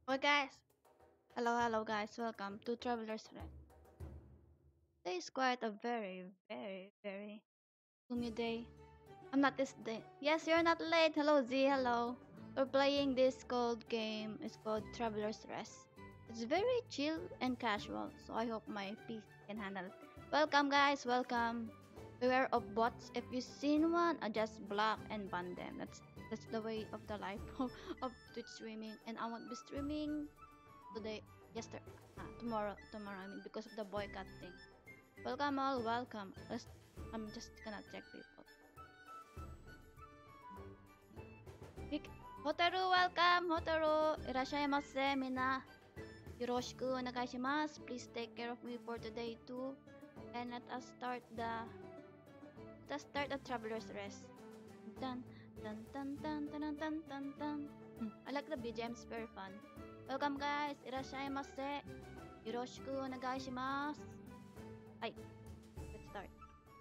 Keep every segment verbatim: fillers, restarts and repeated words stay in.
Well, guys, hello, hello, guys. Welcome to Traveler's Rest. Today is quite a very, very, very gloomy day. I'm not this day. Yes, you're not late. Hello, Z. Hello. We're playing this cold game. It's called Traveler's Rest. It's very chill and casual, so I hope my P C can handle it. Welcome, guys. Welcome. Beware of bots. If you've seen one, uh, just block and ban them. That's that's the way of the life of Twitch streaming, and I won't be streaming today, yesterday, uh, tomorrow, tomorrow. I mean, because of the boycott thing. Welcome all, welcome. Let's, I'm just gonna check people. Hik- Hotaru, welcome. Hotaru, irashaimase, mina. Yoroshiku onegaishimasu. Please take care of me for today too. And let us start the let us start the traveler's rest. Dun dun dun dun dun dun dun dun. Hmm, I like the B G M. It's very fun. Welcome guys. Irashaimase. Yoroshiku onegaishimasu. Hi. Let's start.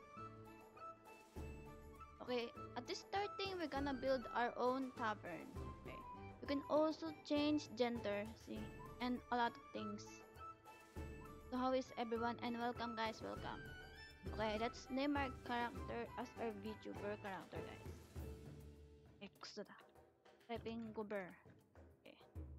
Okay, at this starting, we're gonna build our own tavern. Okay, you can also change gender, see, and a lot of things. So how is everyone? And welcome, guys. Welcome. Okay, let's name our character as our VTuber character, guys. Okay, gusto da. Typing Goober. Okay.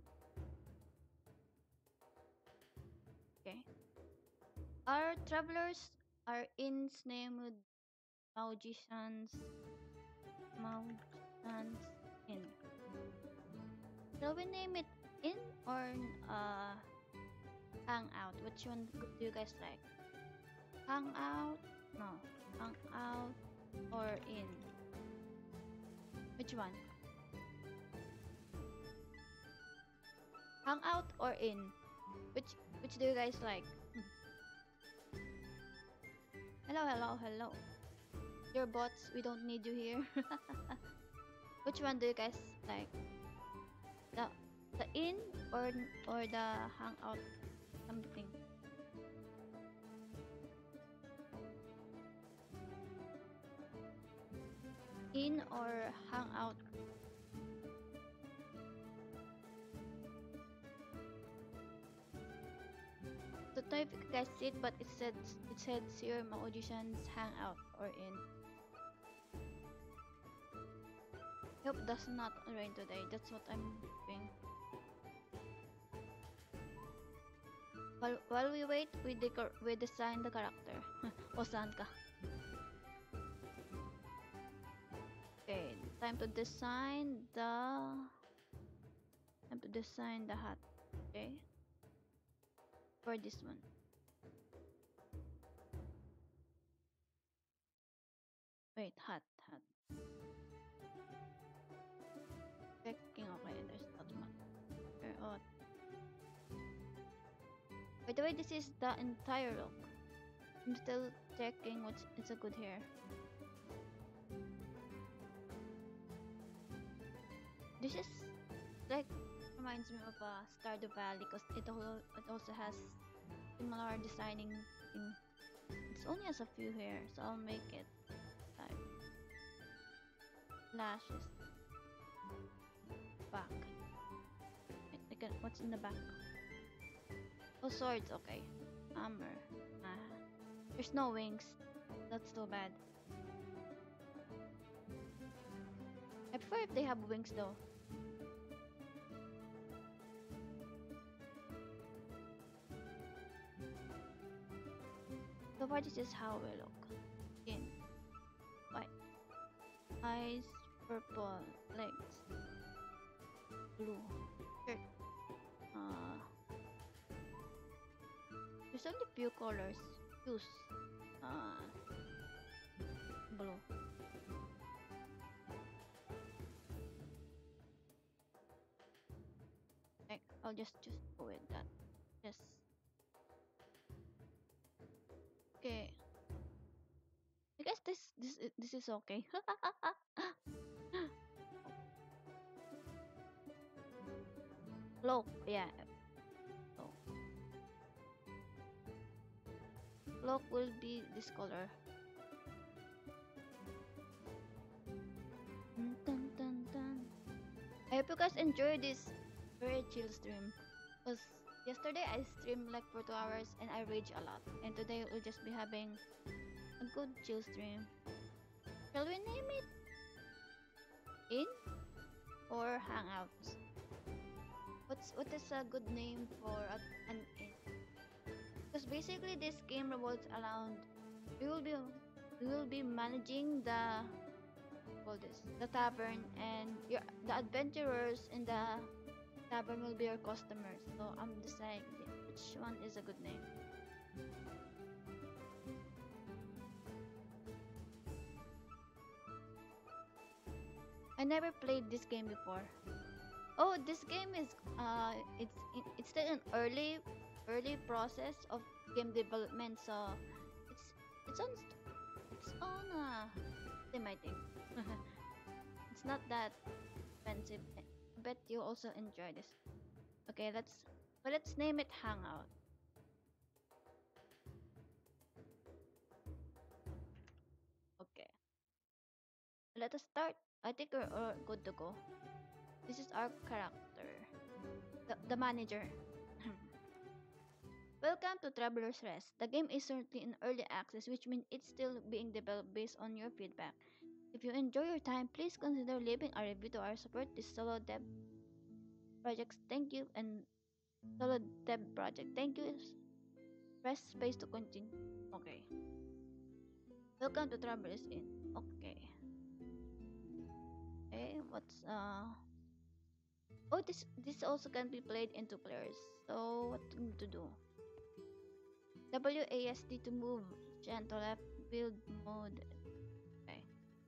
Okay. Our travelers are in name with magicians. Magicians in. Shall we name it in or uh hangout? Which one do you guys like? Hangout? No. Hangout or in? Which one? Hangout or in? Which which do you guys like? Hello, hello, hello. Your bots, we don't need you here. Which one do you guys like? The the in or or the hangout something? In or hangout? So type if you guys see it, but it said it said here magicians hangout or in. Hope it does not rain today. That's what I'm doing. While while we wait, we decor we design the character. O saan ka? Okay, time to design the time to design the hat. Okay, for this one. Wait, hat, hat. Checking. Okay, there's not much. Okay, oh. By the way, this is the entire look. I'm still checking what's it's a good hair. This is like reminds me of uh, Stardew Valley because it, al- it also has similar designing thing. It's only has a few hair, so I'll make it like lashes, back. I- I can- what's in the back? Oh, swords. Okay, armor. Ah, there's no wings. That's too bad. I prefer if they have wings though. So far, this is how we look. Skin, white, eyes, purple, legs, blue, shirt. Uh, there's only few colors. Shoes. Uh, blue. Like, I'll just just go with that. Yes. Okay. I guess this this i- this is okay. Low. Yeah. Low. Low will be this color. Dun, dun, dun, dun. I hope you guys enjoy this very chill stream. Cause yesterday I streamed like for two hours and I rage a lot. And today we'll just be having a good chill stream. Shall we name it In or Hangouts? What's what is a good name for a, an inn? Because basically this game revolves around we will be we will be managing the call this the tavern and your the adventurers in the tavern will be your customers. So I'm deciding which one is a good name. I never played this game before. Oh, this game is uh it's it's still an early early process of game development, so it's it's on it's on uh Steam, I think. It's not that expensive. I bet you also enjoy this. Okay, let's but let's name it Hangout. Okay, let us start. I think we're all good to go. This is our character, the, the manager. Welcome to Traveler's Rest. The game is currently in early access, which means it's still being developed based on your feedback. If you enjoy your time, please consider leaving a review to our support this solo dev projects. Thank you and solo dev project. Thank you. Press space to continue. Okay. Welcome to Traveler's Inn. Okay. Okay. What's uh? Oh, this this also can be played in two players. So what to to do? W A S D to move. Gen to left. Build mode. Okay.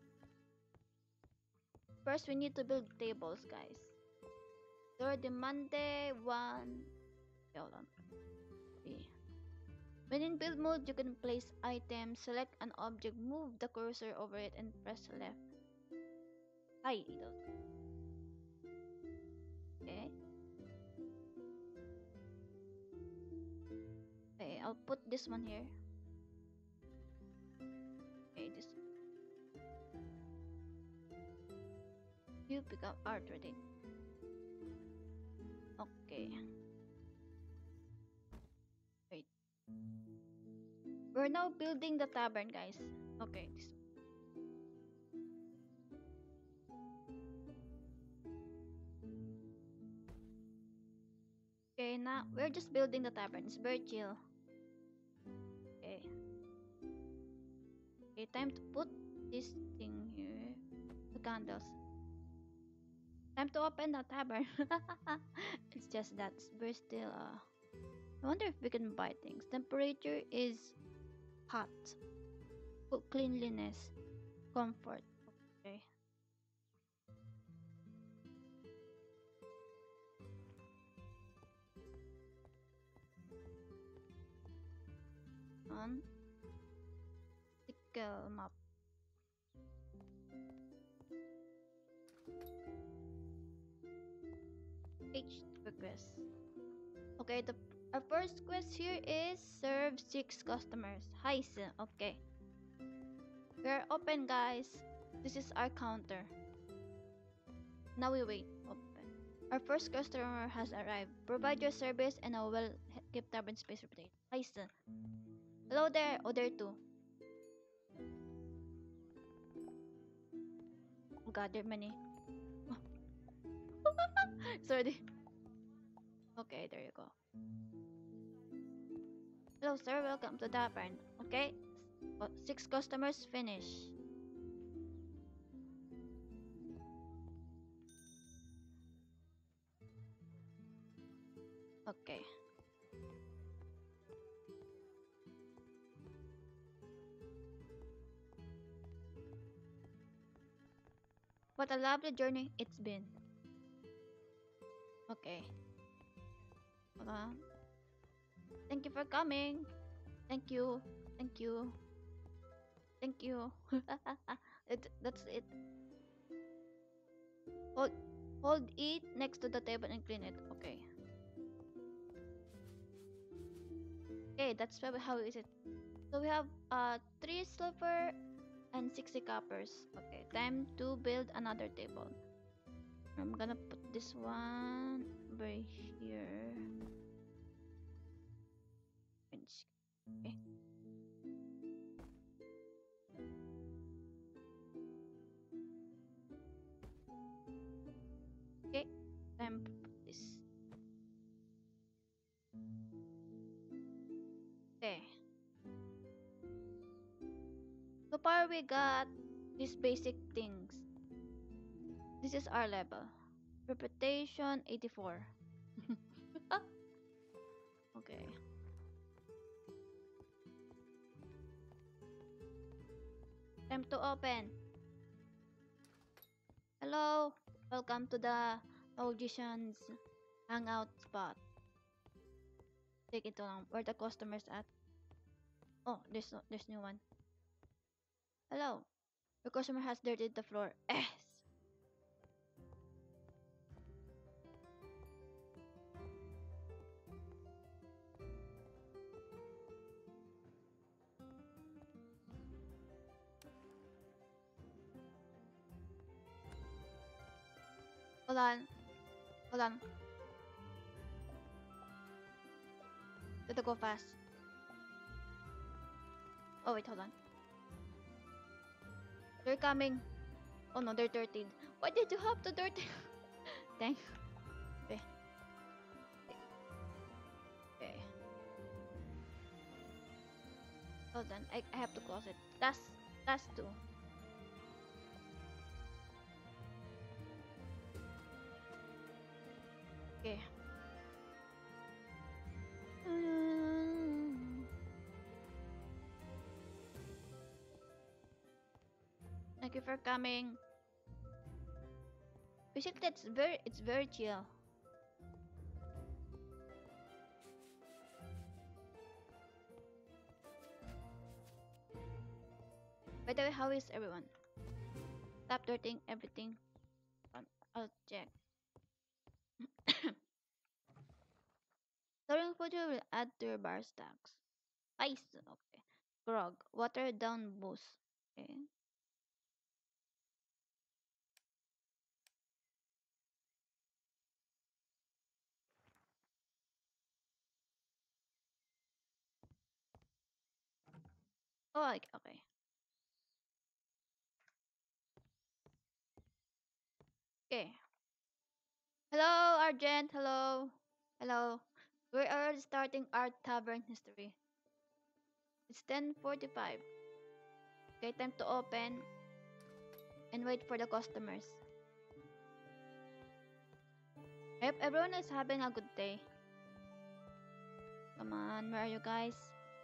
First, we need to build tables, guys. Third Monday one. Okay, hold on. Okay. When in build mode, you can place items, select an object, move the cursor over it, and press left. Hi, Idol. Okay. Okay, I'll put this one here. Okay, this. You pick up art ready. Okay. Wait. We're now building the tavern, guys. Okay, this. Okay, now we're just building the tavern. It's very chill. Okay. Okay, time to put this thing here. The candles. Time to open the tavern. It's just that we're still uh I wonder if we can buy things. Temperature is hot. Cool cleanliness. Comfort. Okay. On tickle map. H request. Okay, the our first quest here is serve six customers. Hi, sir. Okay. We're open, guys. This is our counter. Now we wait. Open. Our first customer has arrived. Provide your service and I will keep tavern space reputation. Hi, sir. Hello there. Oh, there too. Oh god, there are many. Sorry. Okay, there you go. Hello, sir. Welcome to tavern. Okay. Oh, six customers finish. Okay. What a lovely journey it's been. Okay. Uh, thank you for coming. Thank you. Thank you. Thank you. it, that's it. Hold, hold it next to the table and clean it. Okay. Okay, that's probably how is it. So we have uh three silver and sixty coppers. Okay, time to build another table. I'm gonna put this one over far we got these basic things. This is our level. Reputation eighty-four. Okay. Time to open. Hello. Welcome to the Logicians hangout spot. Take it along. Where the customers at? Oh, there's no, there's new one. Hello. Your customer has dirtied the floor. Yes. Hold on. Hold on. Gotta go fast. Oh wait, hold on. They're coming. Oh no, they're dirtied. Why did you have to dirty? Dang. Okay. Okay. Hold on. I, I have to close it. Last, last two. Okay. Thank you for coming. Basically, it's very, it's very chill. By the way, how is everyone? Stop dirtying everything. Um, I'll check. Storing food will add to your bar stacks. Ice. Okay. Grog. Water down boost. Okay. Oh, like, okay. Okay. Hello, Argent. Hello. Hello. We're already starting our tavern history. It's ten forty-five. Okay, time to open and wait for the customers. I hope everyone is having a good day. Come on, where are you guys?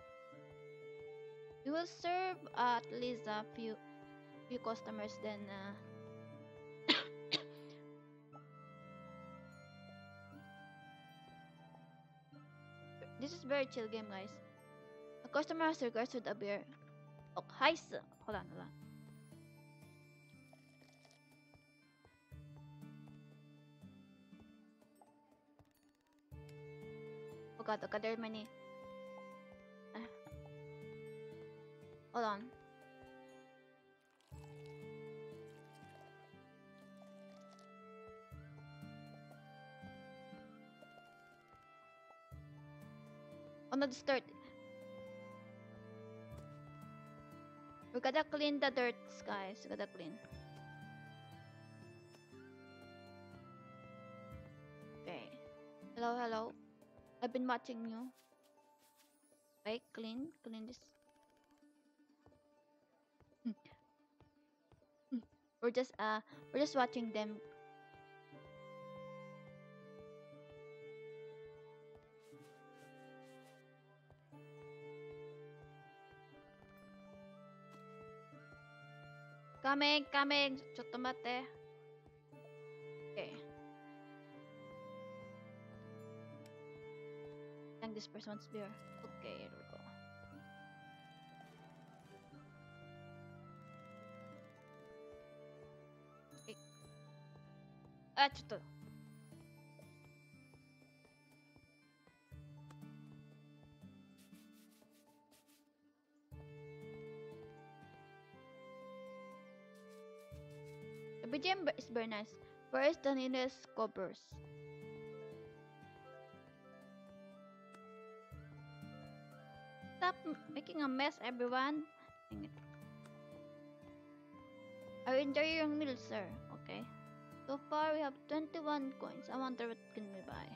We will serve uh, at least a few few customers then uh, this is very chill game, guys. A customer has requested a beer. Oh, hi, sir. Hold on, hold on. Oh god, oh god, there are many. Uh, hold on. Oh no, it's dirt. We gotta clean the dirt, guys. We gotta clean. Okay. Hello, hello. I've been watching you. Okay, clean, clean this. We're just uh, we're just watching them. Coming, coming. Chotomate. Okay. Thank this person's beer. Okay, here we go. Okay. Ah, choto. The B G M is very nice. Where is the nearest covers? Stop making a mess, everyone. Dang it. I enjoy your meal, sir. Okay. So far, we have twenty-one coins. I wonder what can we buy.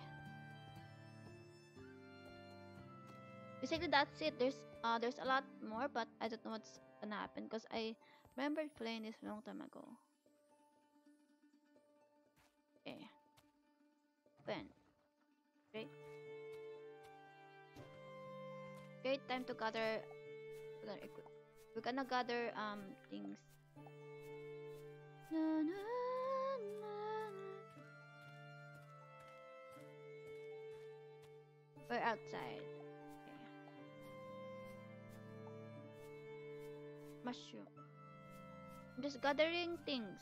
Basically, that's it. There's uh, there's a lot more, but I don't know what's gonna happen because I remember playing this a long time ago. Okay. Pen. Great. Great time to gather. We're gonna gather um things. Na, na, na, na. We're outside. Okay. Mushroom. I'm just gathering things.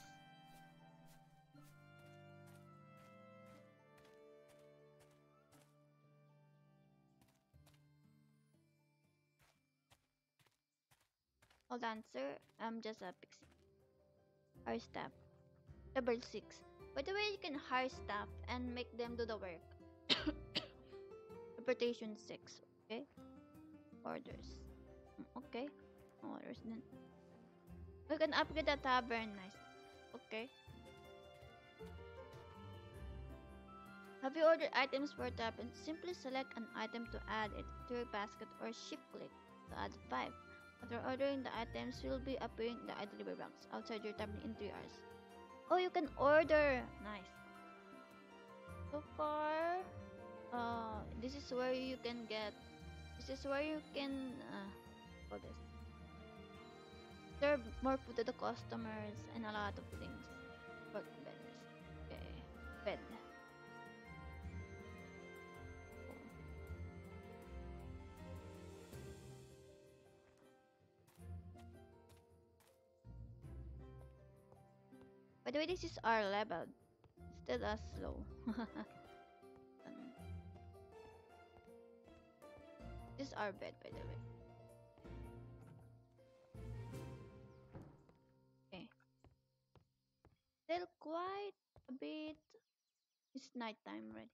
Hold on, sir. I'm just a pixie. Hire staff. Level six. By the way, you can hire staff and make them do the work. Reputation six. Okay. Orders. Mm, Okay. Orders then. We can upgrade the tavern. Nice. Okay. Have you ordered items for tavern? Simply select an item to add it to your basket or shift click to add five. After ordering, the items will be appearing in the delivery box outside your tavern in three hours. Oh, you can order. Nice. So far, uh, this is where you can get. This is where you can. Uh, what is? Serve more food to the customers and a lot of things. Work vendors. Okay. Bed. By the way, this is our level. Still as slow. Um, this is our bed, by the way. Okay. Still quite a bit. It's nighttime already.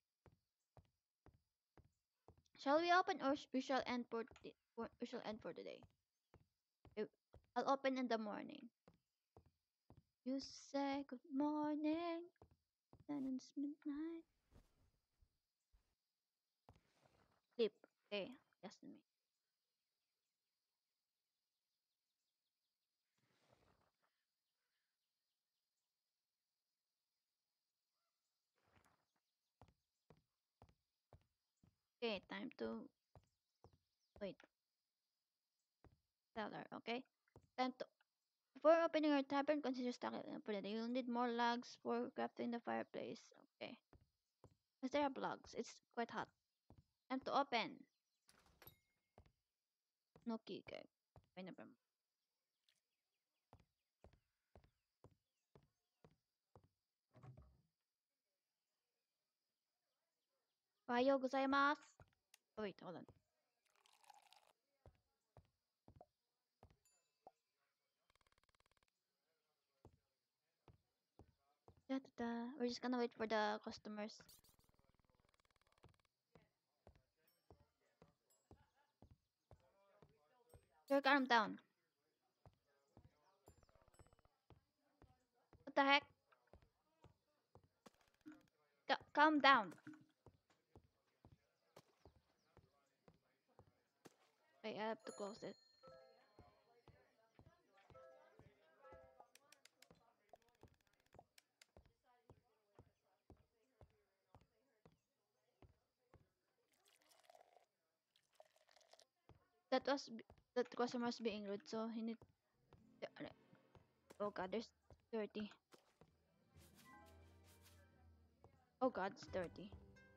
Shall we open or sh- we shall end for the, for- we shall end for today? Okay, I'll open in the morning. You say good morning, then it's midnight. Sleep. Okay, just me. Okay, time to wait. Seller. Okay, time to. Before opening your tavern, consider stocking it for the day. You'll need more logs for crafting the fireplace. Okay. Is there have logs? It's quite hot. Time to open. No key. Okay. Okay, never mind. Ohayo gozaimasu. Oh, wait, hold on. Da, da, da. We're just gonna wait for the customers. Sir, calm down. What the heck? Ca- calm down. Wait, I have to close it. That was b- that customer was being rude, so he need. Oh god, there's thirty. Oh god, it's thirty.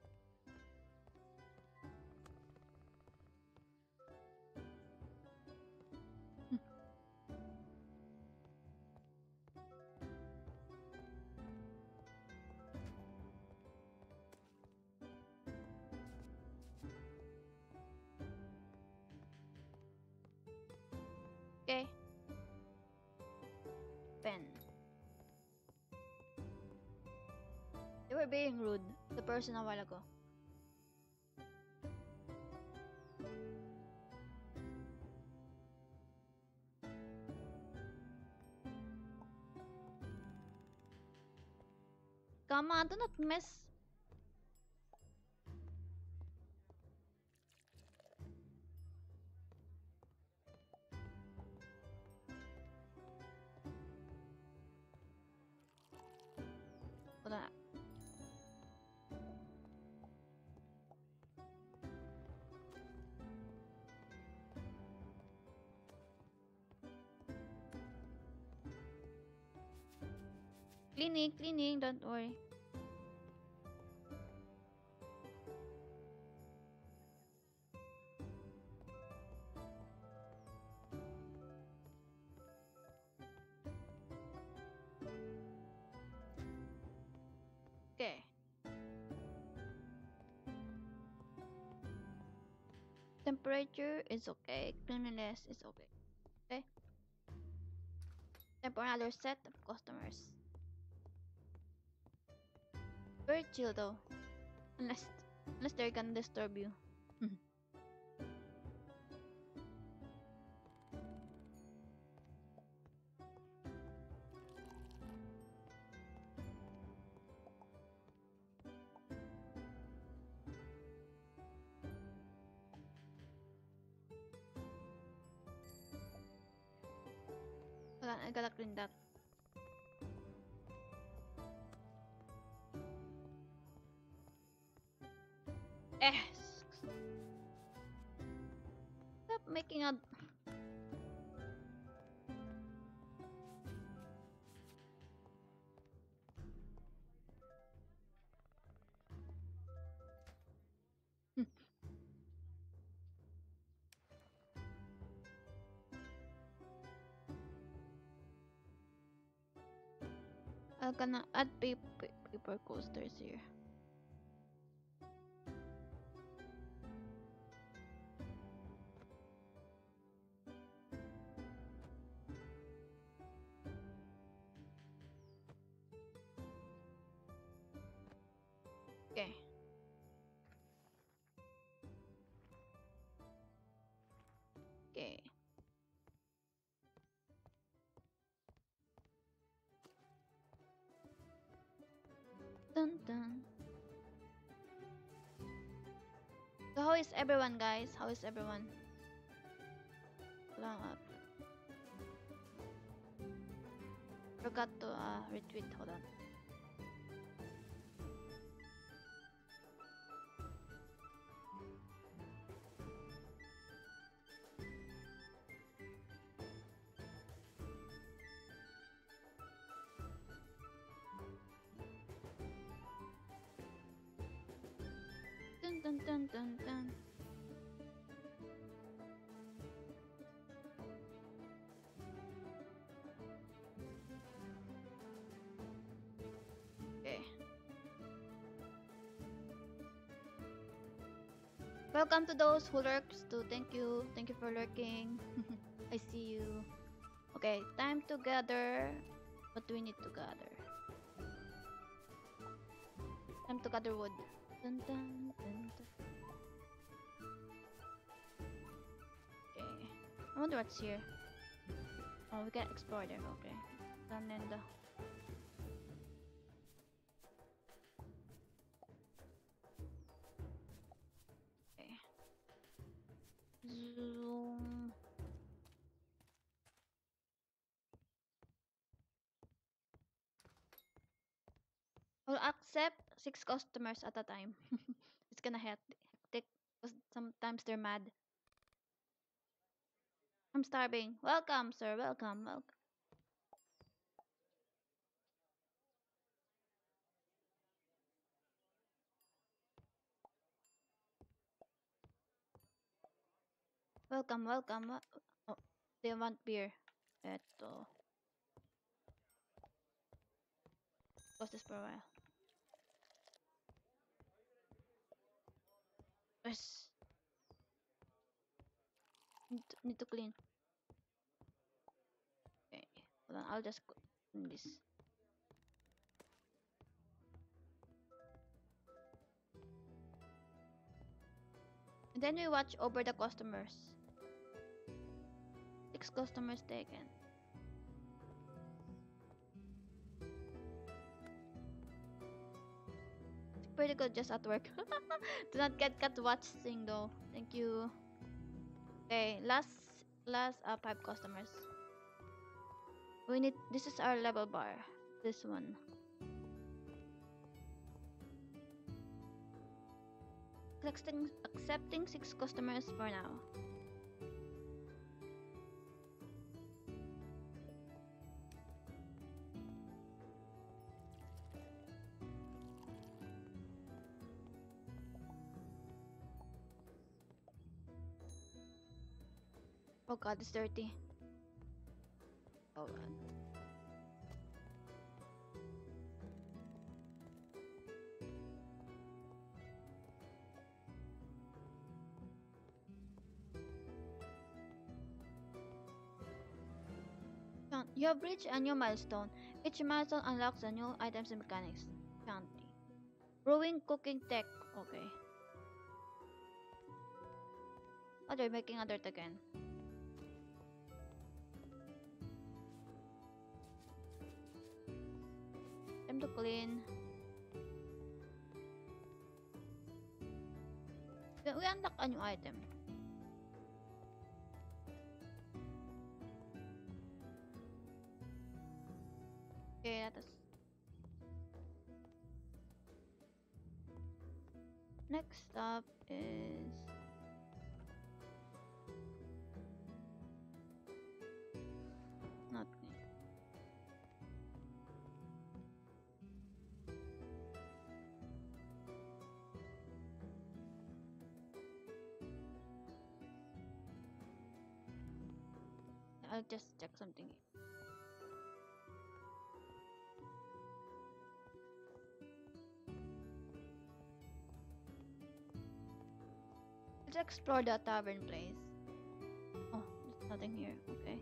Okay. Pen. They were being rude. The person a while ago. Come on, do not mess. Cleaning, cleaning, don't worry. Okay. Temperature is okay. Cleanliness is okay. Okay. Time for another set of customers. Very chill though. Unless unless they're gonna disturb you. Hold on, I gotta clean that. Eh. Stop making a. I'm gonna add paper, paper coasters here. Okay. Okay. Dun dun. So how is everyone, guys? How is everyone? Long up. Forgot to uh, retweet. Hold on. Dun dun dun dun dun. Okay. Welcome to those who lurks too. Thank you. Thank you for lurking. I see you. Okay, time to gather. What do we need to gather? Time to gather wood. Dun, dun, dun, dun. Okay. I wonder what's here. Oh, we can explore there. Okay. And then the. Okay. Zoom. I'll accept six customers at a time. It's gonna hectic because sometimes they're mad. I'm starving. Welcome, sir. Welcome. Welcome. Welcome. Welcome. Wel- Oh, they want beer. Eto. Pause this for a while. Yes. Need to, need to clean. Okay. Hold on. I'll just clean this. And then we watch over the customers. Six customers taken. It's pretty good just at work. Do not get cut watching though. Thank you. Okay, last last uh, five customers. We need this is our level bar. This one. Accepting accepting six customers for now. Oh god, it's dirty. Oh god. Count. You have reached a new milestone. Each milestone unlocks a new items and mechanics. Counting. Brewing cooking tech. Okay. Oh, they're making a dirt again. Time to clean. We we unlock a new item. Okay, let us. Next up is nothing. I'll just check something. Let's explore the tavern place. Oh, there's nothing here. Okay.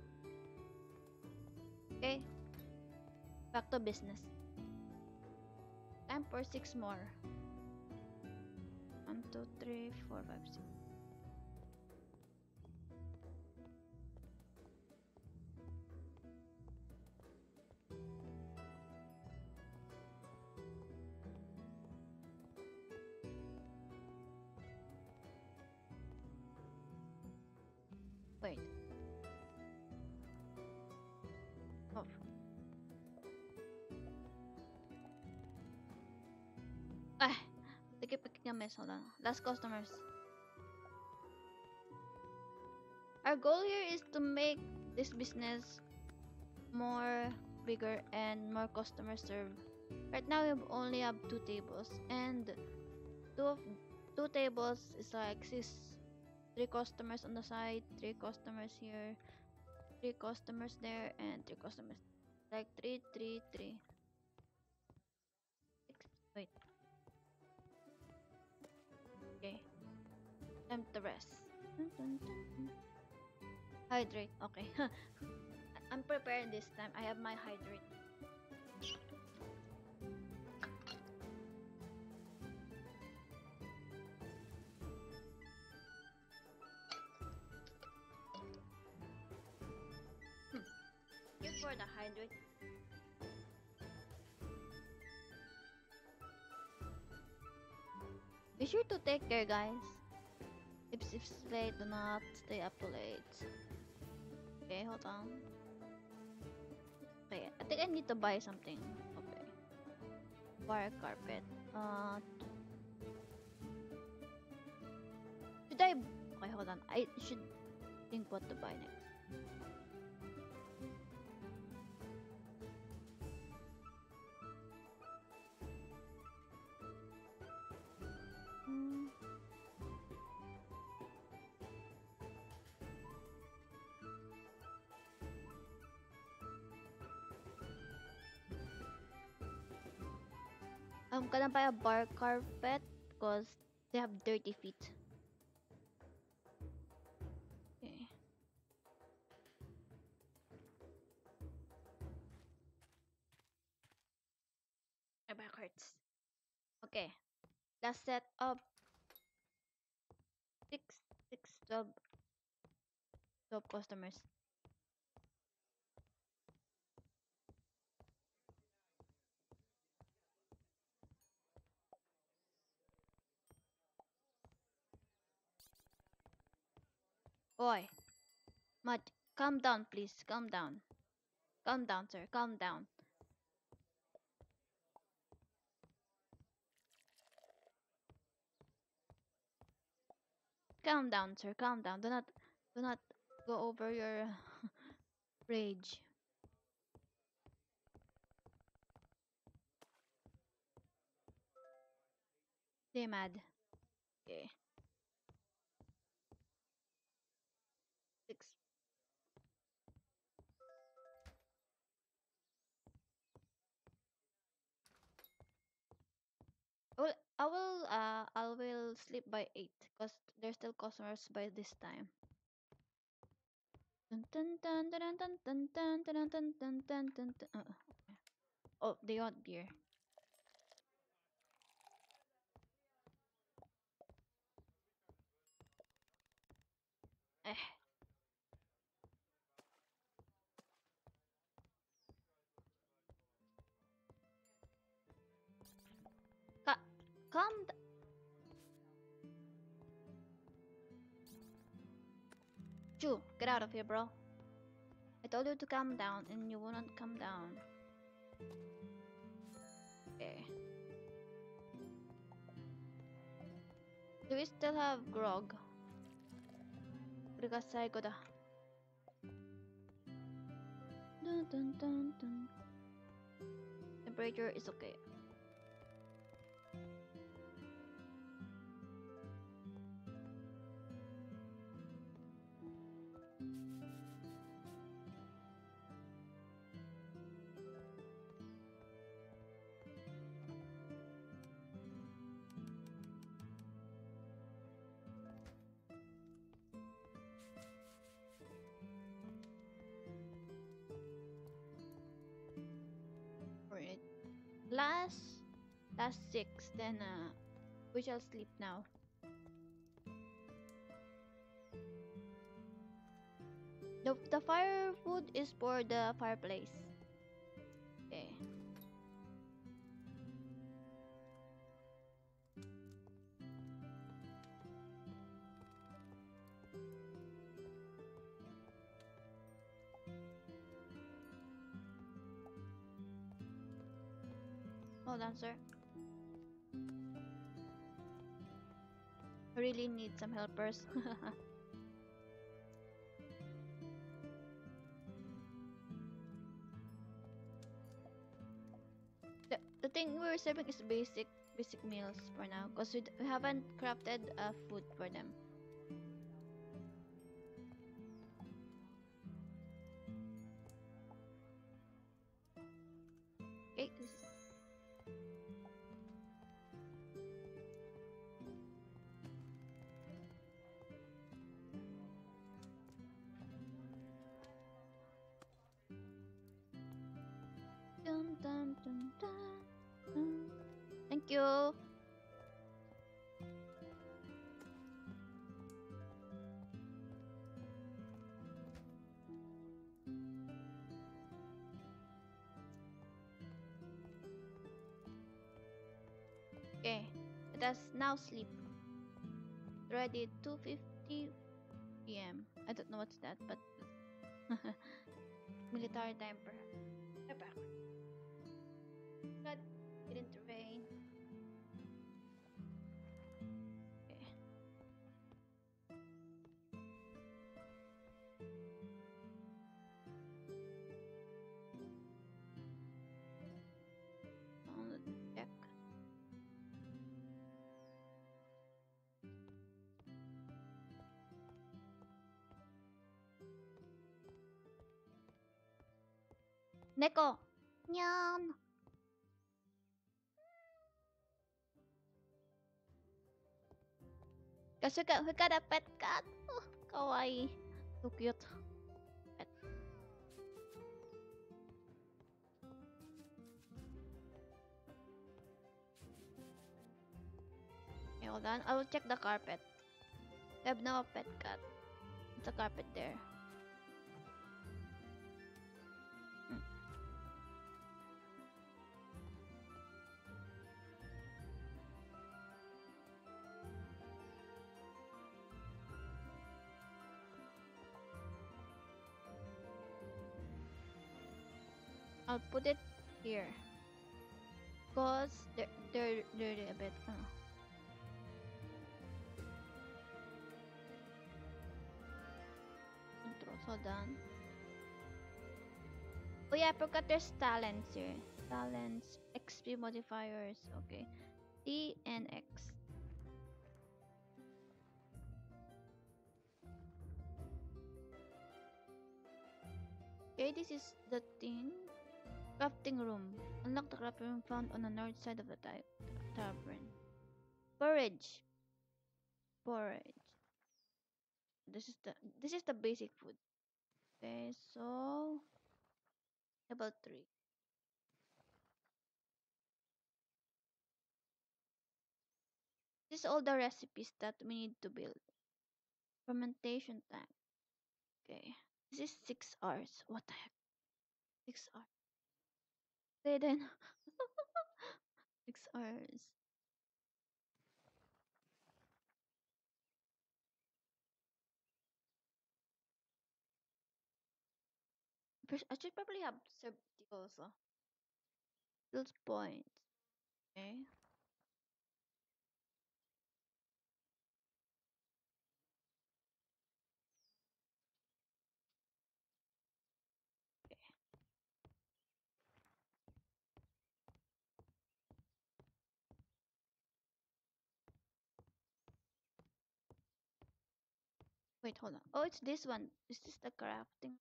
Okay. Back to business. Time for six more. One, two, three, four, five, six. Wait. Oh. Ah, they keep picking a mess. Hold on. Last customers. Our goal here is to make this business more bigger and more customers served. Right now we have only have two tables, and two of two tables is like six, three customers on the side, three customers here, three customers there, and three customers. Like three, three, three. Six. Wait. Okay. Time to rest. Dun, dun, dun, dun. Hydrate. Okay. I'm prepared this time. I have my hydrate. Hmm. Here for the hydrate. Be sure to take care, guys. If it's late, do not stay up too late. Okay, hold on. Okay, I think I need to buy something. Okay. Bar carpet. Uh, should I? Okay, hold on. I should think what to buy next. Hmm. I'm gonna buy a bar carpet because they have dirty feet. Okay. My back hurts. Okay. Let's set up six, six, twelve, twelve customers. Boy, Matt, calm down, please. Calm down. Calm down, sir. Calm down. Calm down, sir. Calm down. Do not, do not go over your rage. Stay mad. Okay. Six, I will uh I will sleep by eight because there's still customers by this time. Dun, dun, dun, dun, dun, dun, dun, dun, dun, dun, dun, dun, dun. Uh, okay. Oh, they want beer. Eh. Ka calm. d- Chu, get out of here, bro. I told you to calm down, and you will not calm down. Okay. Do we still have grog? Because I gotta. Dun, dun, dun, dun. Temperature is okay. Alright. Last, last six. Then uh, we shall sleep now. The the firewood is for the fireplace. Okay. Hold on, sir. I really need some helpers. the, the thing we're serving is basic basic meals for now because we, d- we haven't crafted uh, food for them. Okay, this is dun, dun, dun, dun, dun. Thank you. Okay, let us now sleep. Ready two fifty p m. I don't know what's that, but military time perhaps. We're back. God, it didn't rain. Okay. On the deck. Neko! Nyan! Because we got, we got a pet cat. Oh, kawaii. So cute. Pet. Okay, hold on. I will check the carpet. We have now a pet cat. It's a carpet there. Mm. I'll put it here. Because they're, they're, they're a bit. Uh, controls. Hold on. Oh yeah, I forgot there's talents here. Talents, X P modifiers. Okay. T and X. Okay, this is the thing. Crafting room. Unlock the crafting room found on the north side of the ta- tavern. Porridge. Porridge. This is the this is the basic food. Okay, so level three. This is all the recipes that we need to build. Fermentation tank. Okay. This is six hours. What the heck? Six hours. Okay then. Six hours. Pers- I should probably have served tea also. Skills points. Okay. Wait, hold on. Oh, it's this one. Is this the crafting?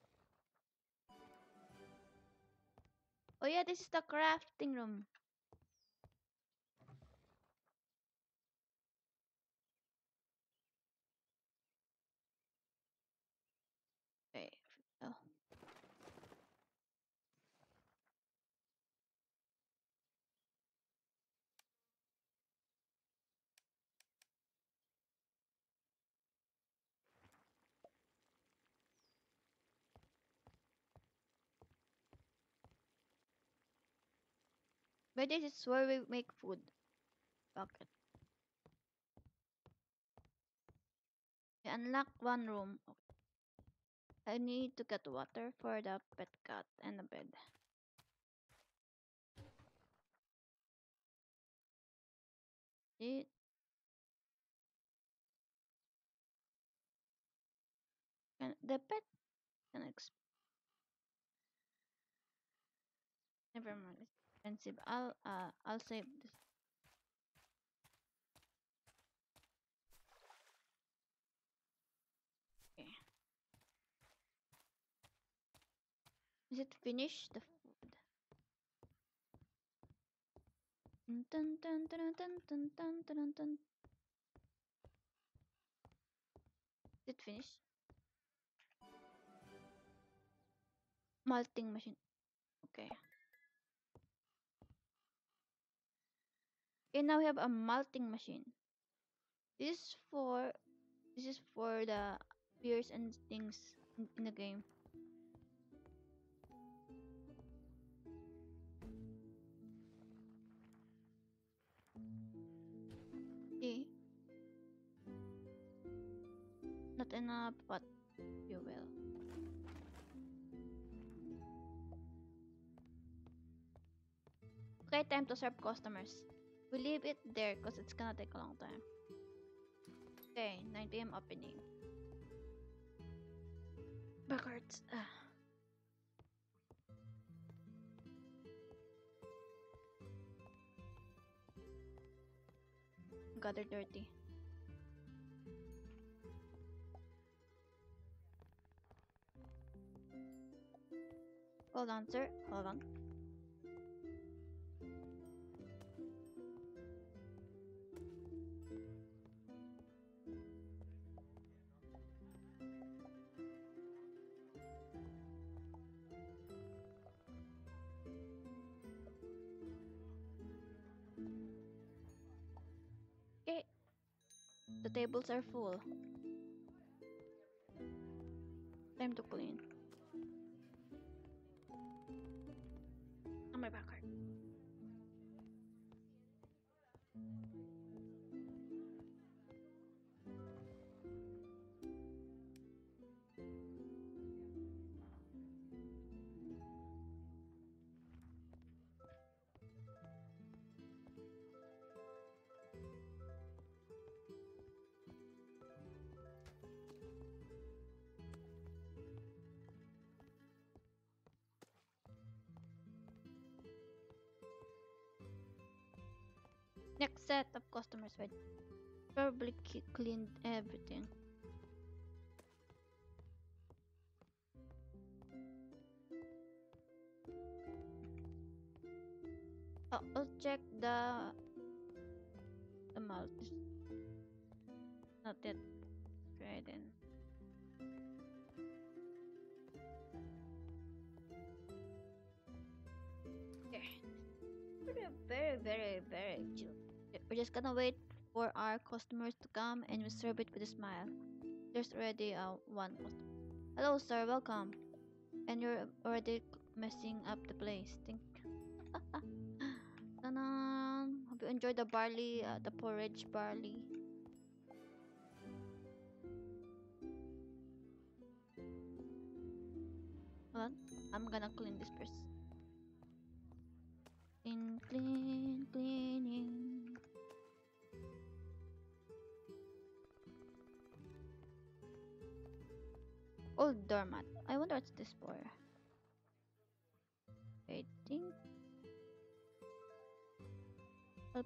Oh yeah, this is the crafting room. Okay. Oh. But this is where we make food. Bucket. We unlock one room. Okay. I need to get water for the pet cat and the bed. It can the pet can exp never mind. It's expensive. I'll uh I'll save this. Okay. Is it finished? The food. Dun, dun, dun, dun, dun, dun, dun, dun, dun. Is it finished? Malting machine. Okay. Okay, now we have a malting machine. This is for this is for the beers and things in, in the game. Okay. Not enough, but you will. Okay, time to serve customers. We leave it there because it's gonna take a long time. Okay, nine p m opening. Backwards. Ah, God, they're dirty. Hold on, sir. Hold on. Okay, the tables are full. Time to clean. On my backward. Next set of customers. Wait. Probably ki- cleaned everything. Oh, I'll check the the Not yet. Try then. Okay. Very, very, very, very chill. We're just gonna wait for our customers to come and we serve it with a smile. There's already uh, one customer. Hello, sir. Welcome. And you're already messing up the place. Think. Ta-da! Have you enjoyed the barley, uh, the porridge barley? Hold on. I'm gonna clean this first. Clean, clean, cleaning. Old doormat. I wonder what's this for. I think. Uh,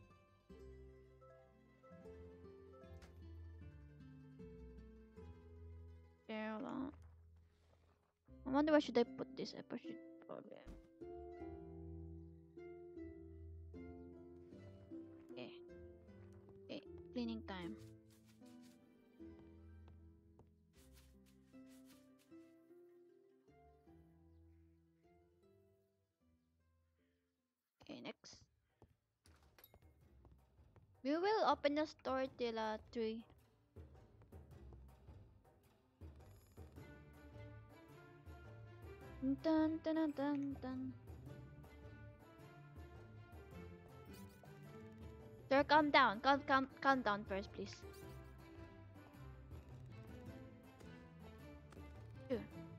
there, hold on. I wonder where should I put this. I should probably. Okay. Okay. Cleaning time. Okay, next. We will open the store till uh, three. Dun, dun, dun, dun, dun. Sir, calm down. Calm, calm, calm down first, please. Sure.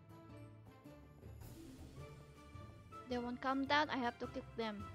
They won't calm down. I have to kick them.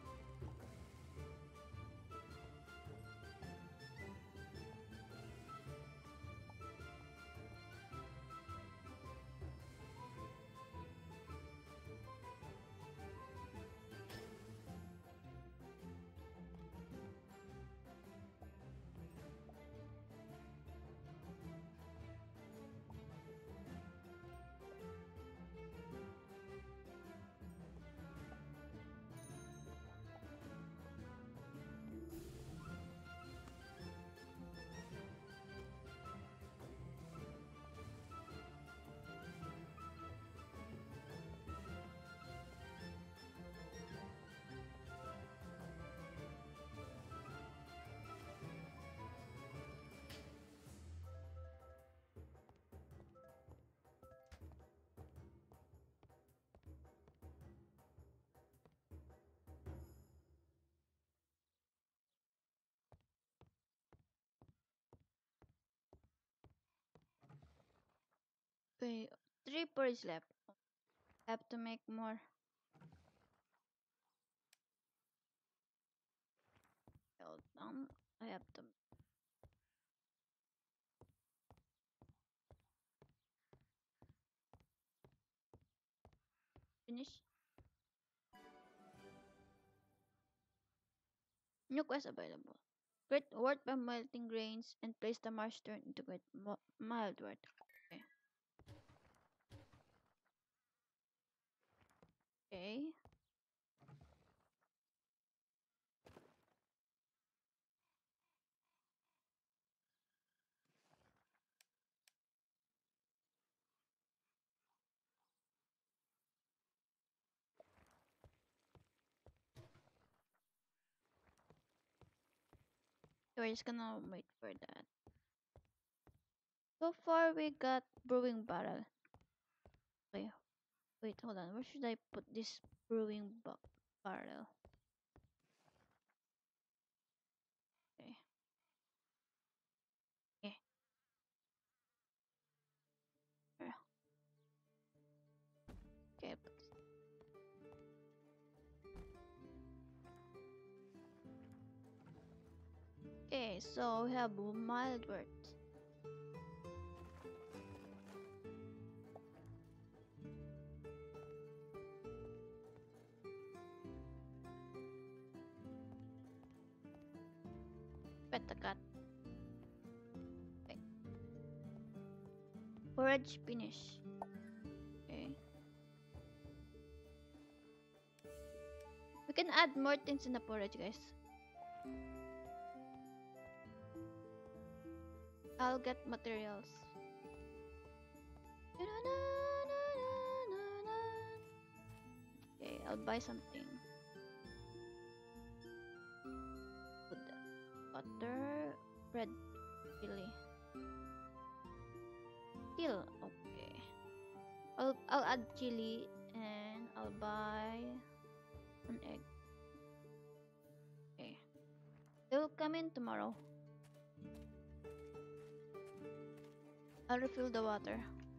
Okay, three porridge left. Have to make more. Hold on. I have to finish. New quest available. Great wort by melting grains and place the marsh turn into great mo- mild wort. Okay. Okay. We're just gonna wait for that. So far we got brewing barrel. Okay. Wait, hold on. Where should I put this brewing ba- barrel? Okay. Okay. There. Okay. Put this. Okay. So we have mild wort. Pet the cat. Okay. Porridge finish. Okay. We can add more things in the porridge, guys. I'll get materials. Okay, I'll buy something. Food, butter, bread, chili. Still okay. I'll I'll add chili and I'll buy an egg. Okay, they'll come in tomorrow. I'll refill the water.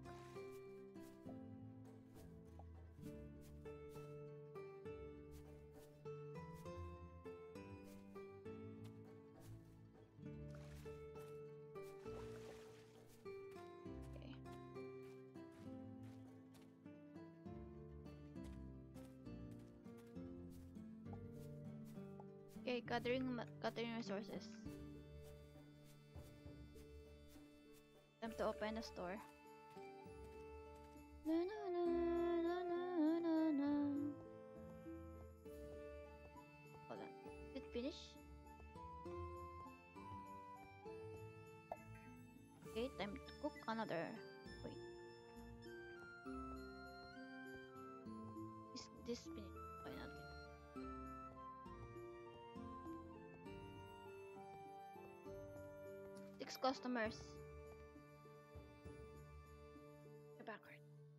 Okay, gathering ma- gathering resources. Time to open a store. Na, na, na, na, na, na, na. Hold on. Did it finish? Okay, time to cook another. Wait. Is this finished? Why not? Six customers. Go backward.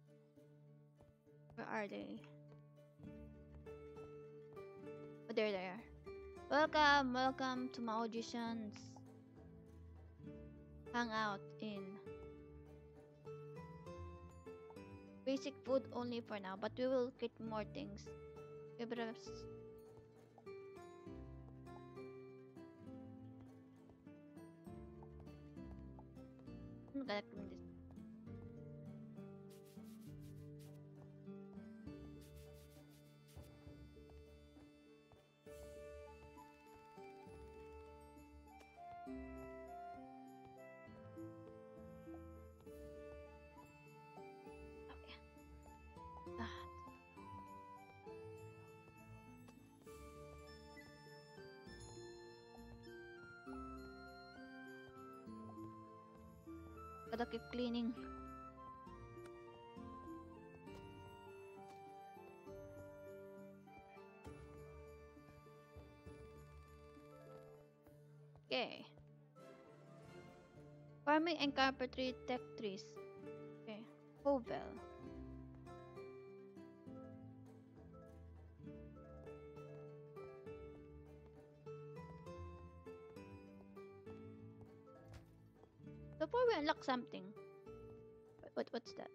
Where are they? Oh, there they are. Welcome, welcome to Magicians Hangout in basic food only for now, but we will get more things. We better s- I'm gonna clean this. Okay. Ah, gotta keep cleaning. Okay. Farming and carpentry tech trees. Okay. Hovel. So far we unlock something. What, what what's that?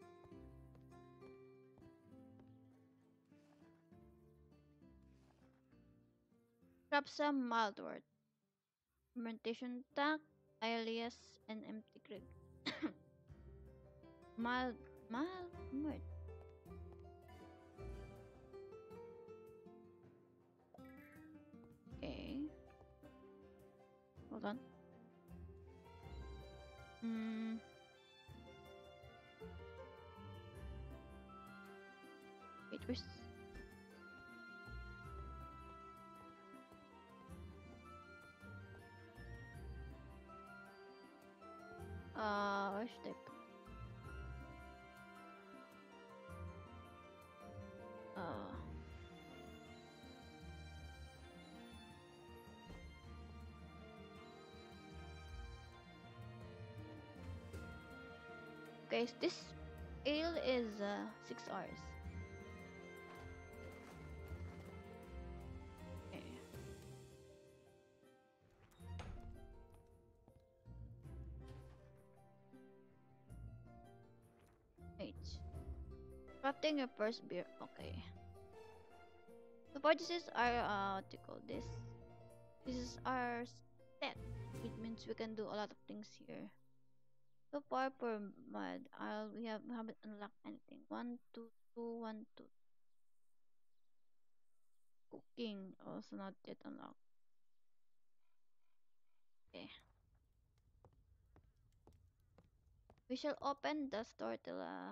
Grab some mildwort. Fermentation tank, alias, and empty crate. Mild mild mud. Okay. Hold on. Hmm. Wait, where's uh where should I put uh guys, this ale is uh six hours. Okay. Wait. Crafting your first beer. Okay. So for this is our uh what do you call this? This is our set. It means we can do a lot of things here. So far for mud, I'll we have we haven't unlocked anything. One, two, two, one, two. Cooking also not yet unlocked. Okay. We shall open the store till uh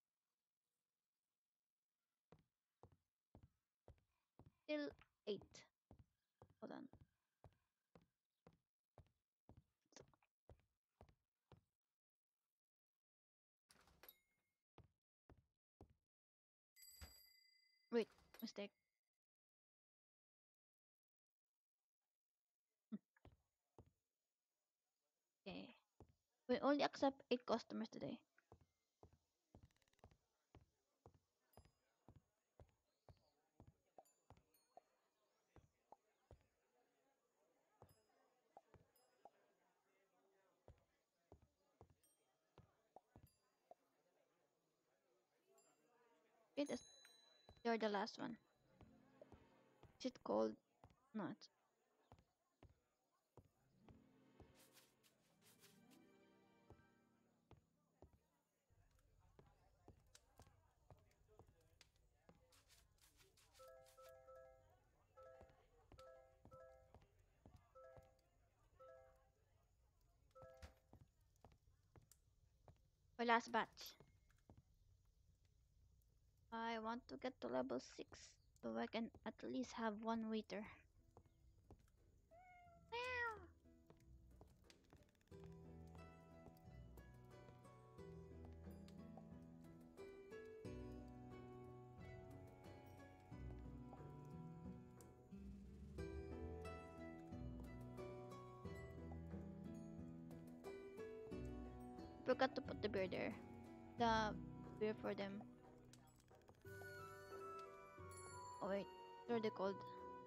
till eight. Hold on. Mistake. Okay. We only accept eight customers today. Okay, that's, you're the last one. Is it cold? Not. My last batch. I want to get to level six so I can at least have one waiter. Meow. Forgot to put the beer there. The beer for them. Oh wait, they're the cold.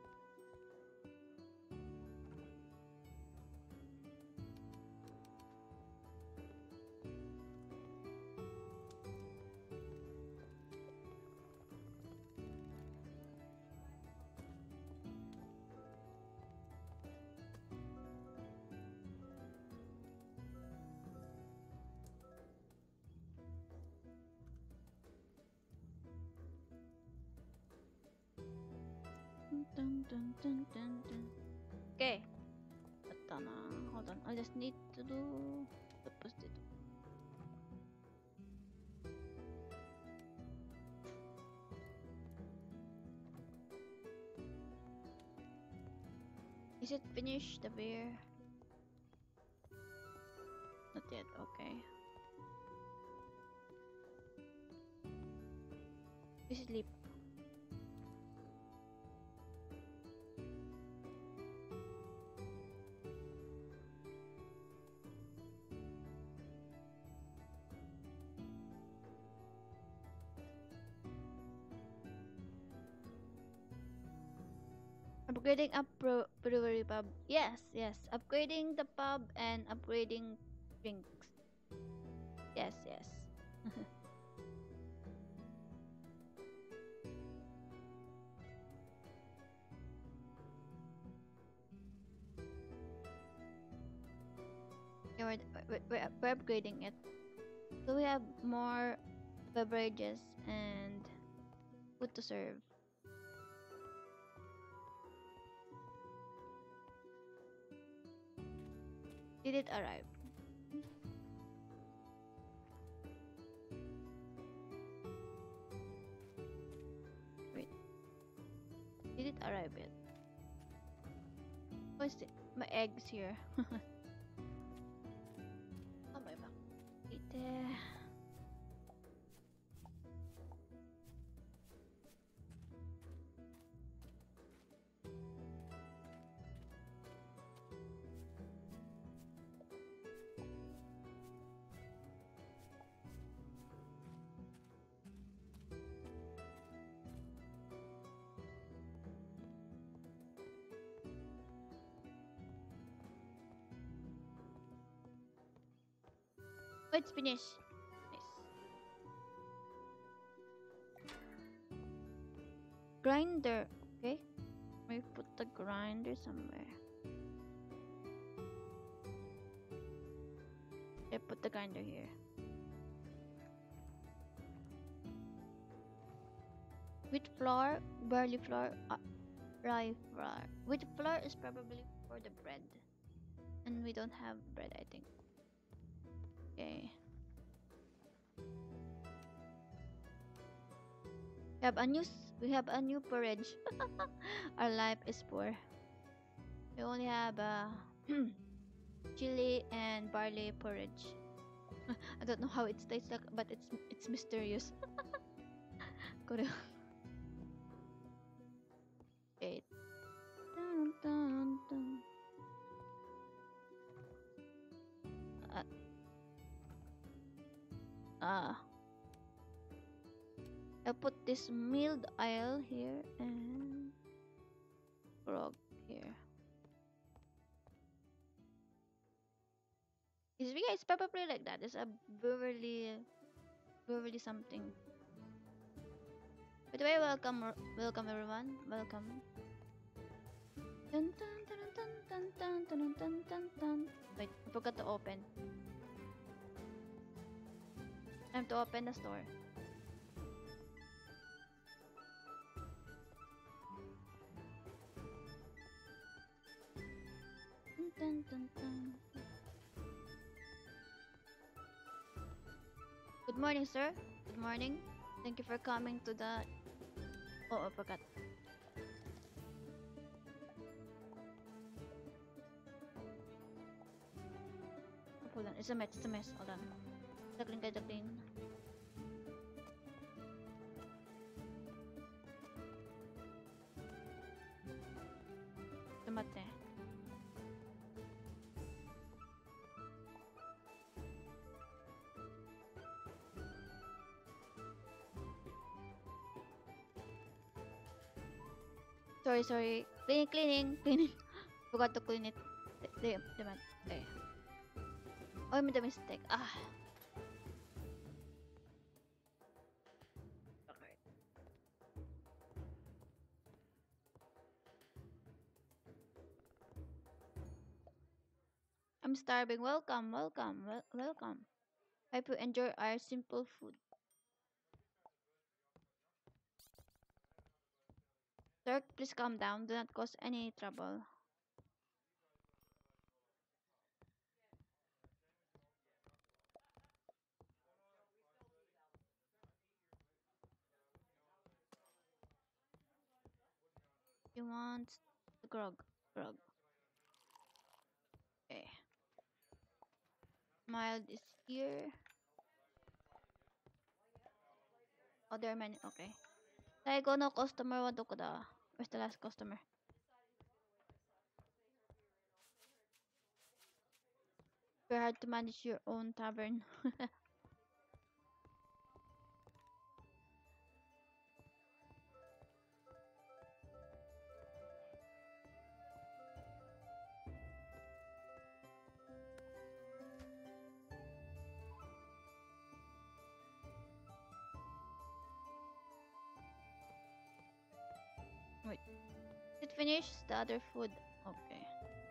Dun, dun, dun, dun, dun. Okay. Ito na. Hold on. I just need to do. Tapos dito. Is it finished, the beer? Not yet, okay. You sleep. Upgrading a pro brewery pub. Yes, yes. Upgrading the pub and upgrading drinks. Yes, yes. Yeah, we're, we're, we're we're upgrading it. So we have more beverages and food to serve. Did it arrive? Wait, did it arrive yet? What's the, my eggs here? Oh my back. Wait there. Oh, it's finished. Nice. Grinder. Okay. Let me put the grinder somewhere. I put the grinder here. Wheat flour, barley flour, uh, rye flour. Wheat flour is probably for the bread. And we don't have bread, I think. Okay. We have a new s- we have a new porridge. Our life is poor. We only have uh, chili and barley porridge. I don't know how it tastes like, but it's it's mysterious. Correct. Uh, I put this milled aisle here and grog here. Is yeah, it's probably like that. It's a Beverly, Beverly something. By the way, welcome, welcome everyone. Welcome. Dun, dun, dun, dun, dun, dun, dun, dun, dun, dun. Wait, I forgot to open. Time to open the store. Dun, dun, dun, dun. Good morning, sir. Good morning. Thank you for coming to the. Oh, I forgot. Oh, hold on. It's a mess. It's a mess. Hold on. Duckling kay duckling. Tomate. Sorry, sorry. Cleaning, cleaning, cleaning. Forgot to clean it. There, there, there. Oh, I made a mistake. Ah. Okay. I'm starving. Welcome, welcome, wel welcome. Hope you enjoy our simple food. Sir, please calm down. Do not cause any trouble. You want the grog? Grog. Okay. Mild is here. Oh, there are many. Okay. Taigo no customer wa doko da? Where's the last customer? Very hard to manage your own tavern. Wait. Did it finish the other food? Okay.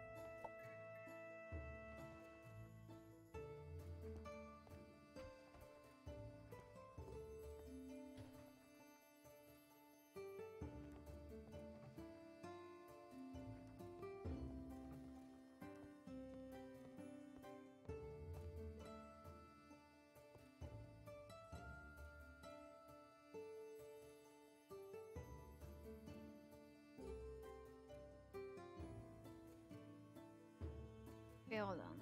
Okay, hold on.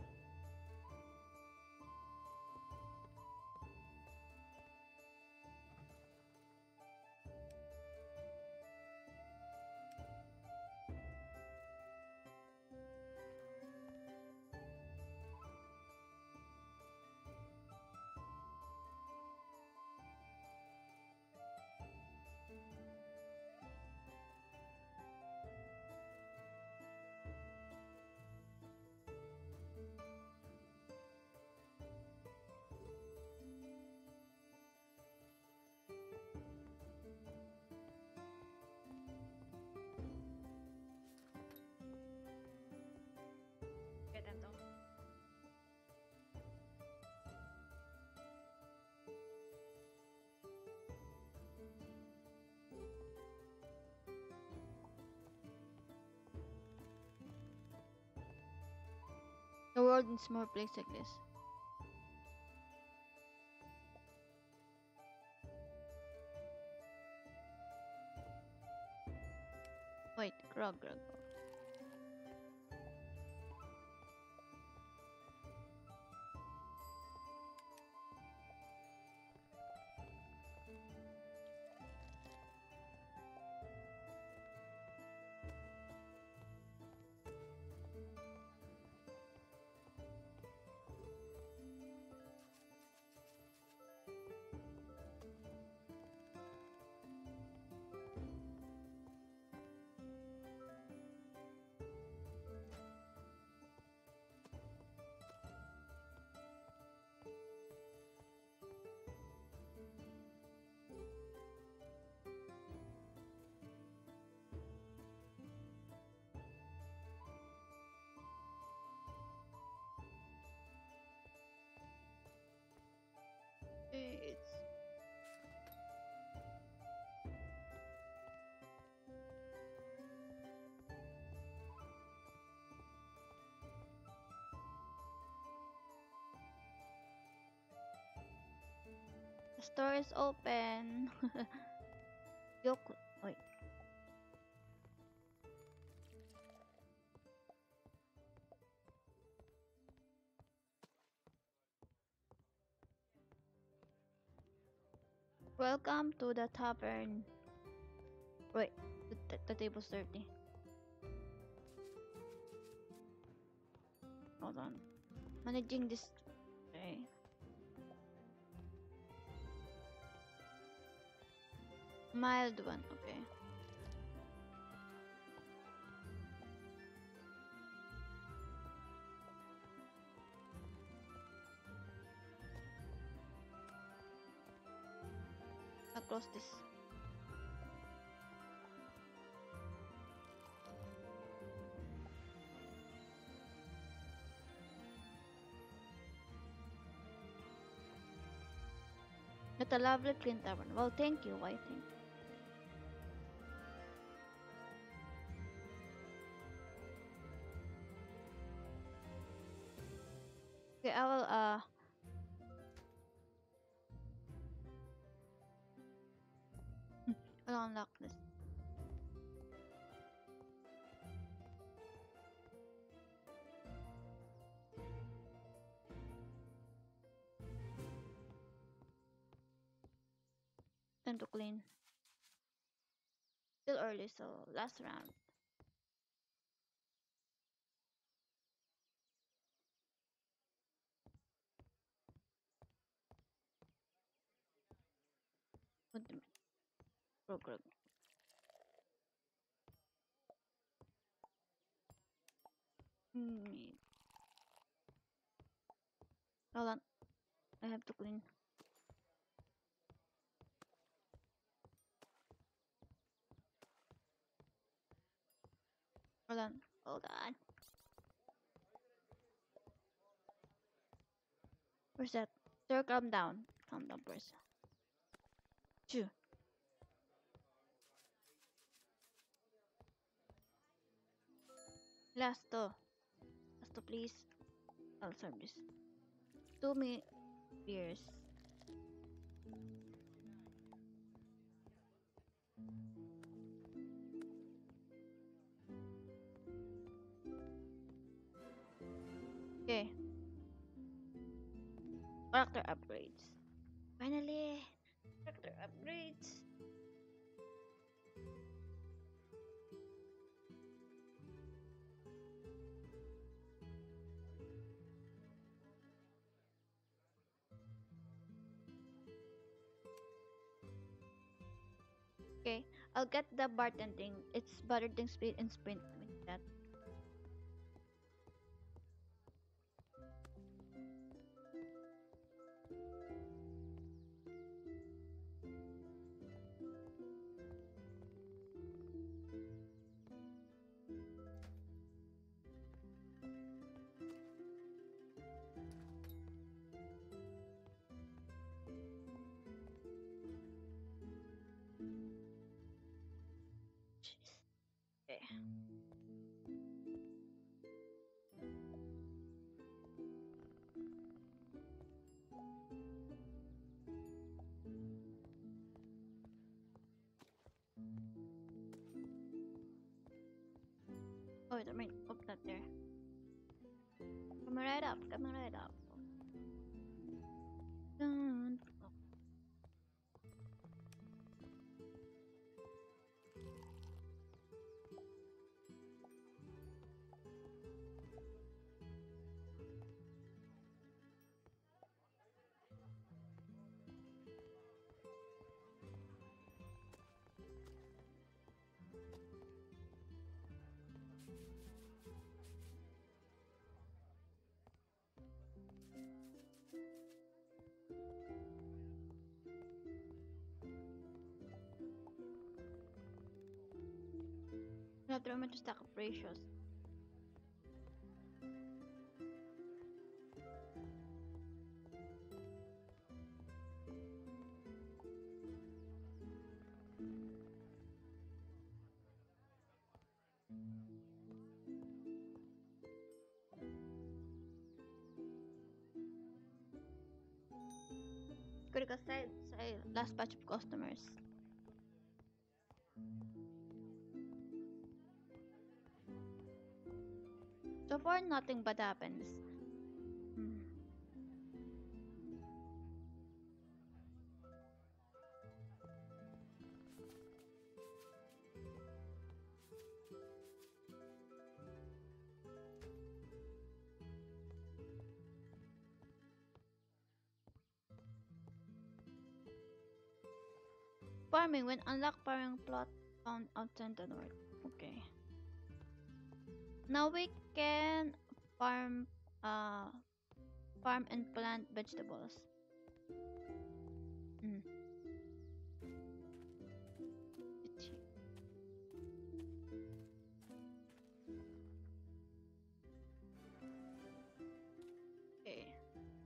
Okay, time to. The world needs more places like this. Wait, grog, grog. The store is open. Yoku. Wait. Welcome to the tavern. Wait, the, the, the table's dirty. Hold on. Managing this. Okay. Mild one, okay. I'll close this. At a lovely clean tavern. Well, thank you, I think. Okay, I will, uh... I'll unlock this. Time to clean. Still early, so last round. Ultimate program. Hmm. Hold on. I have to clean. Hold on. Hold on. Where's that? Sir, calm down. Calm down, person. Chew. Last two. Last two, please. I'll serve this. Two me beers. Okay. Character upgrades. Finally. Character upgrades. Okay. I'll get the bartending. It's bartending speed and sprint. I mean that. Jeez. Okay. Oh, wait, I mean, oh, not there. Coming right up. Coming right up. Dun. Oh. You have to remember to stack up ratios. Critical side, side, last batch of customers. So far, nothing bad happens. Hmm. Farming when unlock farming plot found outside the north. Okay. Now we can farm uh farm and plant vegetables. Mm. Okay.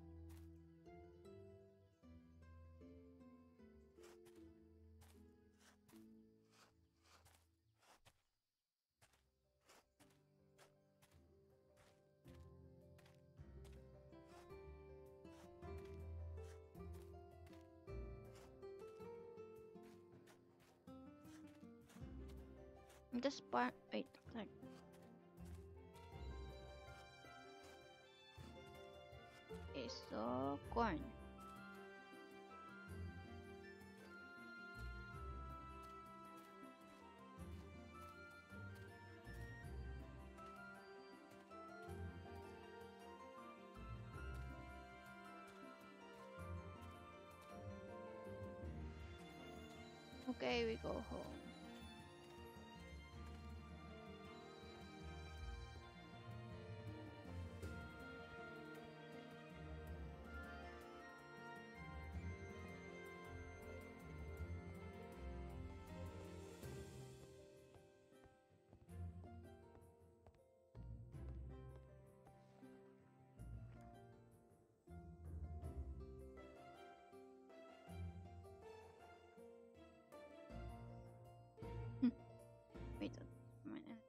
Just farm. Wait. Sorry. Okay. So corn. Okay, we go home. Wait a minute.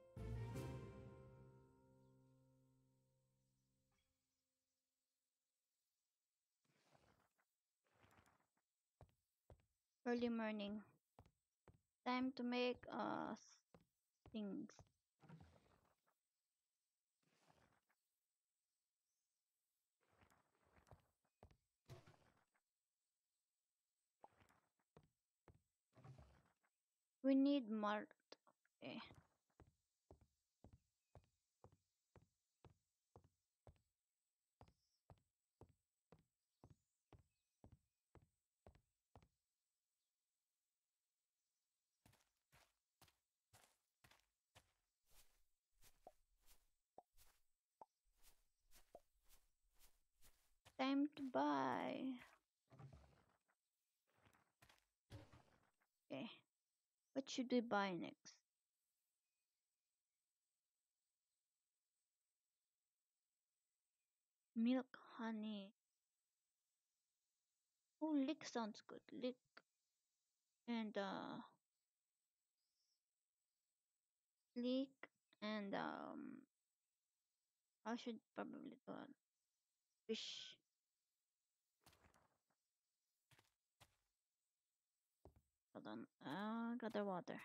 Early morning. Time to make uh things. We need malt. Okay. Time to buy. Okay. What should we buy next? Milk, honey. Oh, lick sounds good. Lick and uh, lick and um. I should probably do a fish. Hold on. Uh, gather water.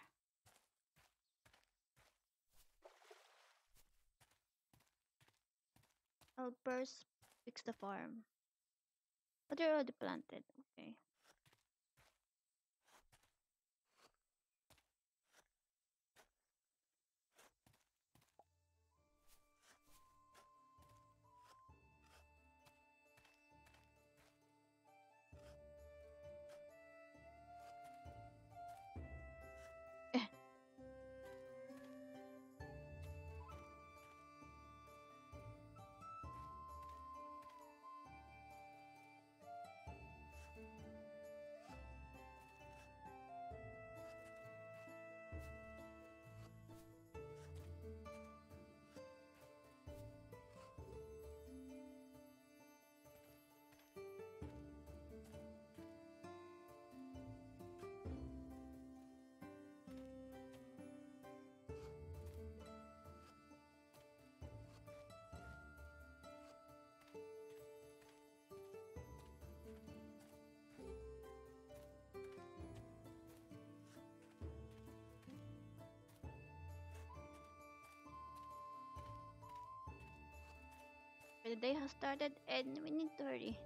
I'll first fix the farm. But they're already planted. Okay. Eh. The day has started and we need to hurry.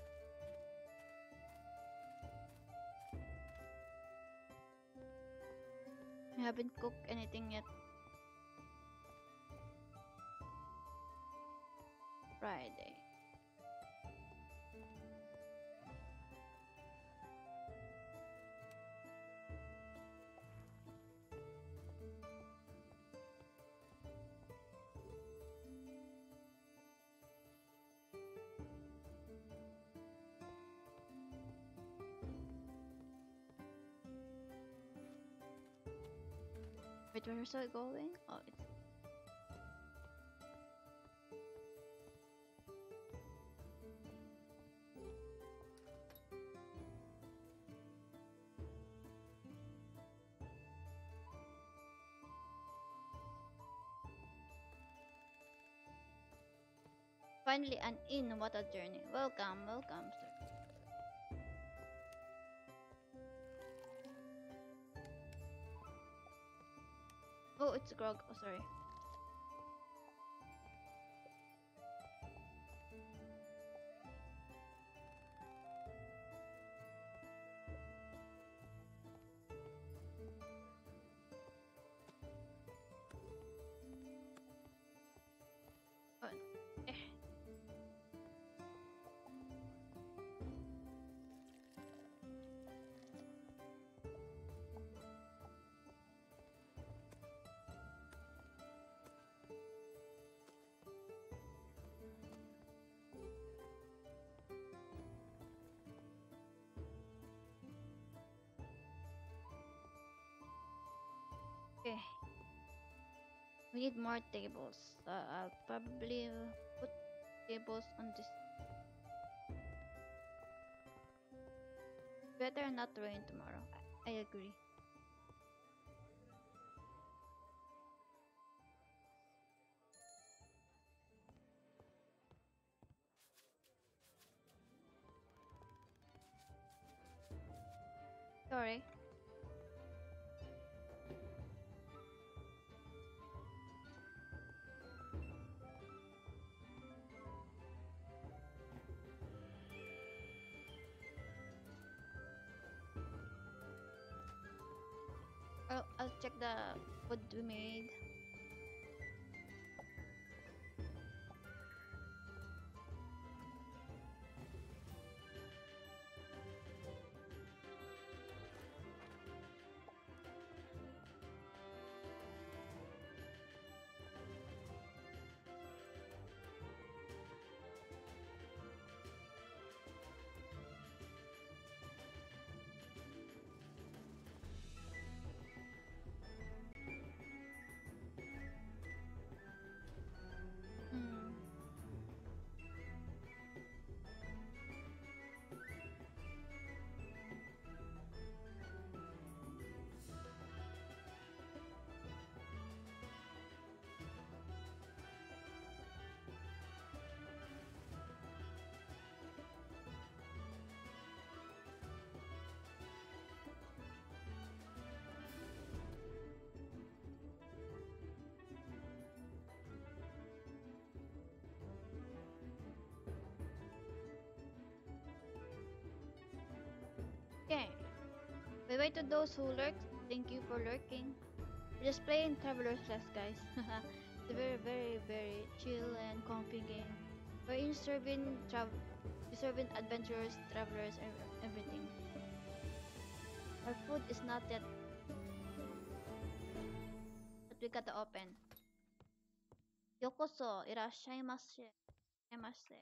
I haven't cooked anything yet. Friday. Wait, where's it going? Oh, it's finally an inn. What a journey. Welcome, welcome, sir. Oh, it's Grog. Oh, sorry. Oh, eh. Okay. We need more tables. Uh, I'll probably uh, put tables on this. Better not rain tomorrow. I, I agree. Sorry. I'll, I'll check the food we made. Hmm. Okay. Bye bye to those who lurked. Thank you for lurking. We're just playing Traveler's Rest, guys. It's a very, very, very chill and comfy game. We're in serving travel, serving adventurers, travelers, and everything. Our food is not yet, but we gotta open. Yokoso, irashaimase, irashaimase.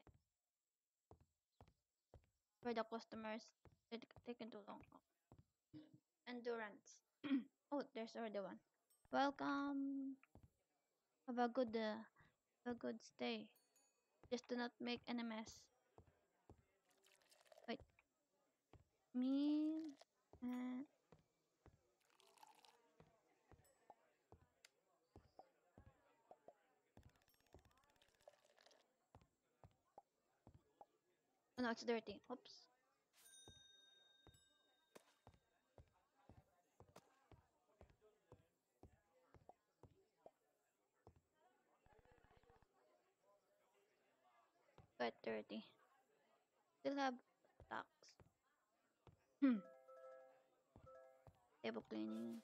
For the customers, it taken too long. Endurance. Oh, there's already one. Welcome. Have a good, uh, have a good stay. Just do not make any mess. Wait, me and oh no, it's dirty. Oops. quite dirty. Still have stocks. Hmm. Table cleaning.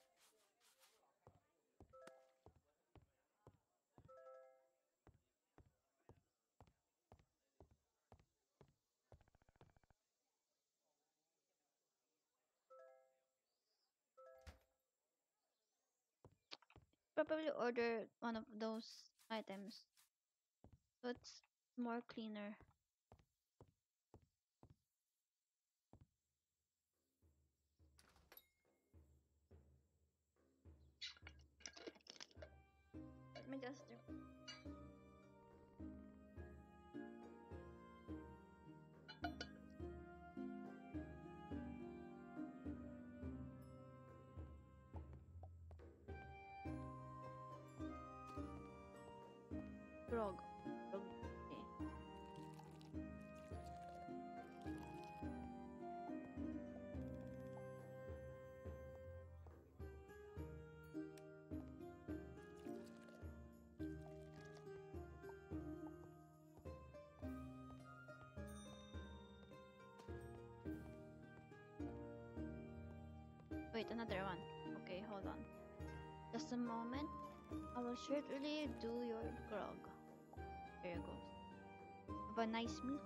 Probably order one of those items so it's more cleaner. Let me just do. Grog. Grog. Okay. Wait, another one. Okay, hold on. Just a moment. I will certainly do your grog. There you go. Have a nice meal.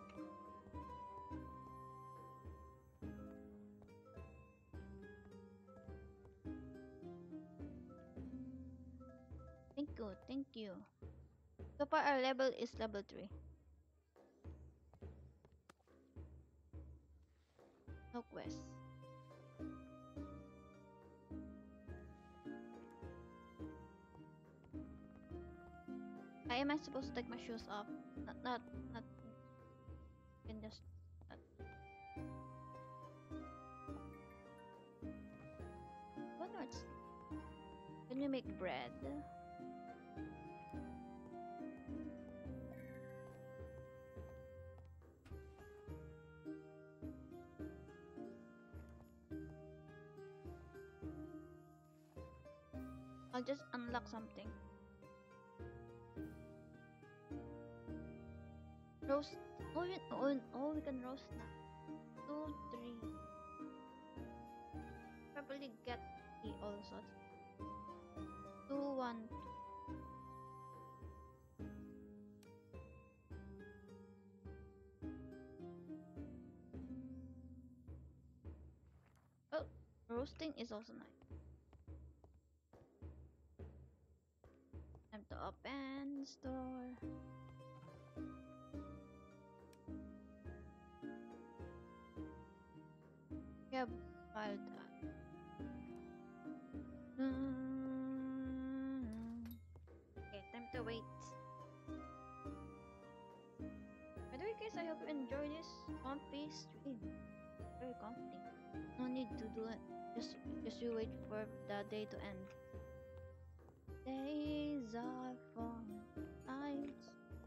Thank you, thank you. So far our level is level three. No quest. Why am I supposed to take my shoes off? Not, not, not. Can just. Not. What else? Can we make bread? I'll just unlock something. Roast. Oh, we, oh, oh, we can roast now. Two, three. Probably get tea also. Two, one. Oh, roasting is also nice. Time to open the store. We have wild. Mm. Okay, time to wait. By the way, guys, I hope you enjoy this comfy stream. Very comfy. No need to do it. Just, just you wait for the day to end. Days are falling, nights.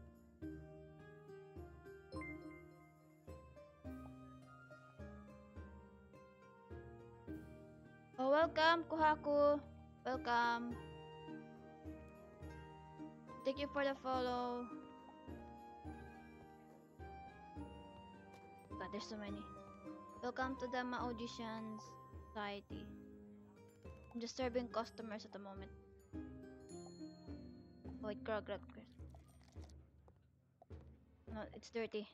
Oh, welcome, Kohaku. Welcome. Thank you for the follow. God, there's so many. Welcome to the Maudicians Society. I'm just serving customers at the moment. Oh, wait, grog, grog, grog. No, it's dirty.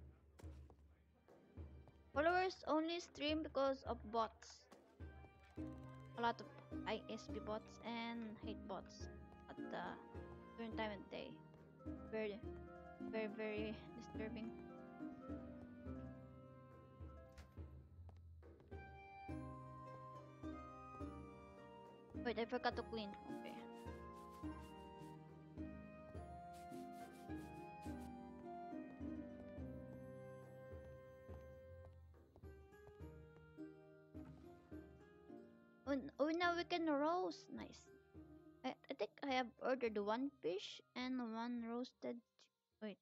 Followers only stream because of bots. A lot of I S P bots and hate bots at the certain time of day. Very, very, very disturbing. Wait, I forgot to clean. Okay. Oh, n- oh, now we can roast. Nice. I, I think I have ordered one fish and one roasted. ch- Wait,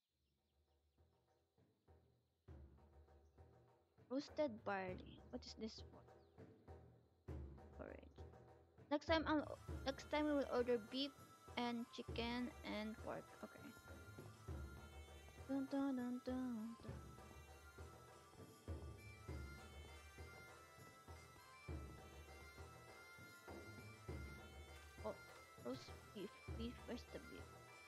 roasted barley. What is this for? Porridge. Next time, I'll. Next time we will order beef and chicken and pork. Okay. Dun, dun, dun, dun, dun. Oh, roast beef. Beef. Where's the beef?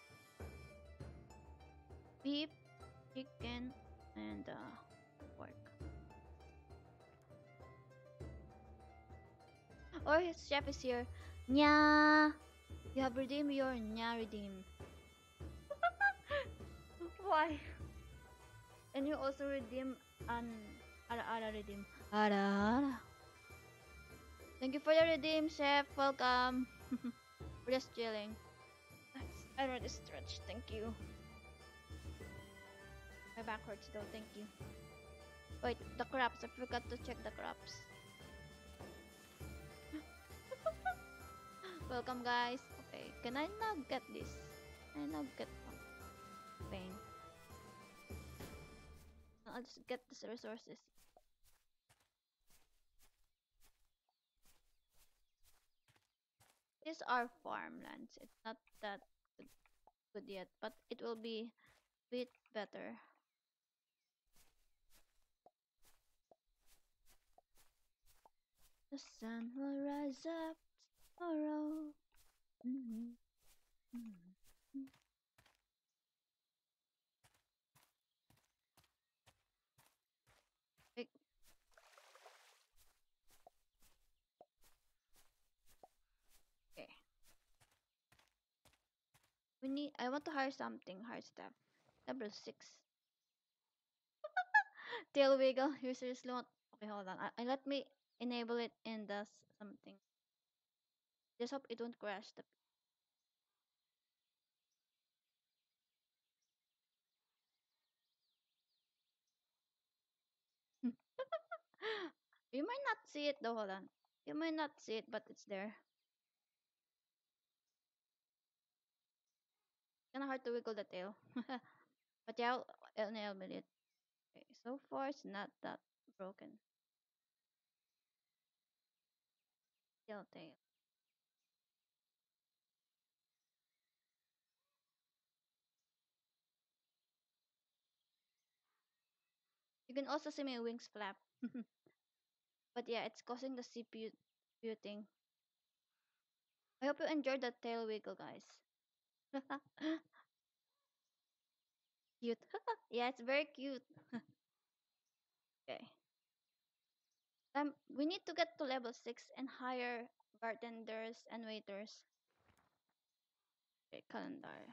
Beef, chicken, and uh, pork. Oh, his chef is here. Nya! You have redeemed your Nya redeem. Why? And you also redeem an Ara Ara redeem. Ara Ara. Thank you for the redeem, chef. Welcome. We're just chilling. Thanks. I already stretched. Thank you. My back hurts though. Thank you. Wait, the crops. I forgot to check the crops. Welcome, guys. Okay, can I now get this? Can I now get one? Pain. I'll just get these resources. These are farmlands. It's not that good good yet, but it will be a bit better. The sun will rise up tomorrow. Mhm, mhm, mhm. Wait, okay. We need. I want to hire something. Hire staff. Level six. Tail wiggle. You seriously want? Okay, hold on. I, I let me enable it in the s- something. Just hope it won't crash the. You might not see it though. Hold on. You might not see it, but it's there. Kinda hard to wiggle the tail. But yeah, I'll, I'll enable it. Okay, so far it's not that broken. Tail tail. You can also see my wings flap. But yeah, it's causing the C P U, C P U thing. I hope you enjoyed the tail wiggle, guys. Cute. Yeah, it's very cute. Okay. Um, we need to get to level six and hire bartenders and waiters. Okay, calendar.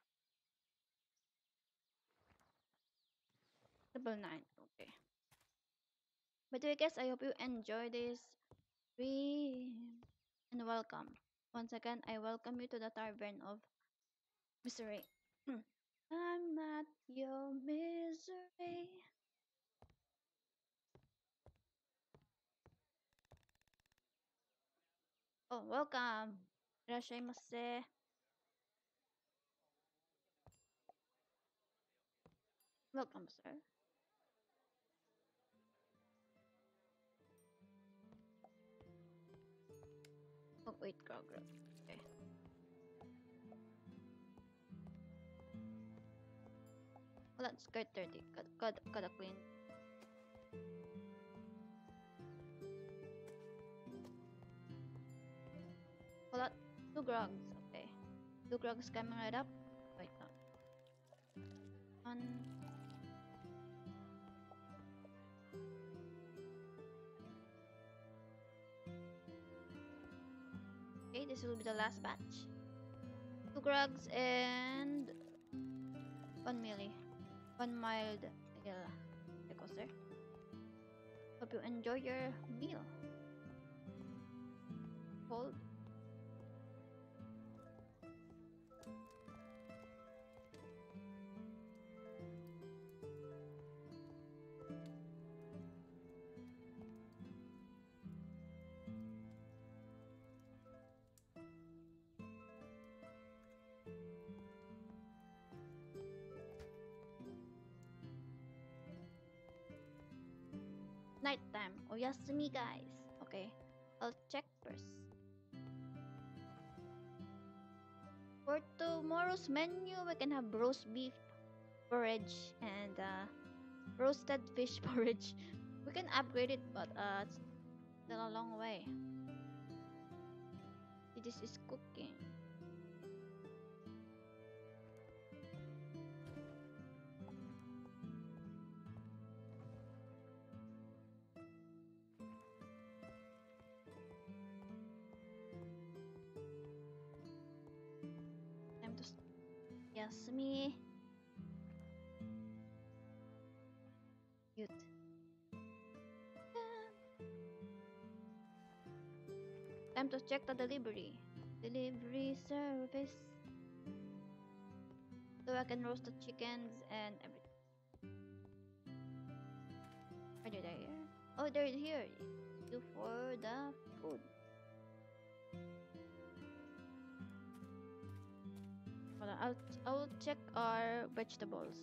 Level nine. Okay. By the way, guys, I hope you enjoy this stream. And welcome. Once again, I welcome you to the Tavern of Misery. I'm not your misery. Oh, welcome. Irashaimase. Welcome, sir. Oh, wait, grog, grog. Okay. Well, that's good dirty. Got, got, gotta clean. Well, that, two grogs. Okay. Two grogs coming right up. Wait, no. One. Okay, this will be the last batch. Two grogs and one melee. One mild ale. Because sir. Hope you enjoy your meal. Cold. Nighttime. Oyasumi, guys. Okay. I'll check first. For tomorrow's menu, we can have roast beef, porridge and uh, roasted fish porridge. We can upgrade it, but uh, it's still a long way. This is cooking. Time to s- Yasumi. Cute. Time to check the delivery. Delivery service. So I can roast the chickens and everything. Are they there? Oh, they're here. Do for the food. Hold on, I'll I'll check our vegetables.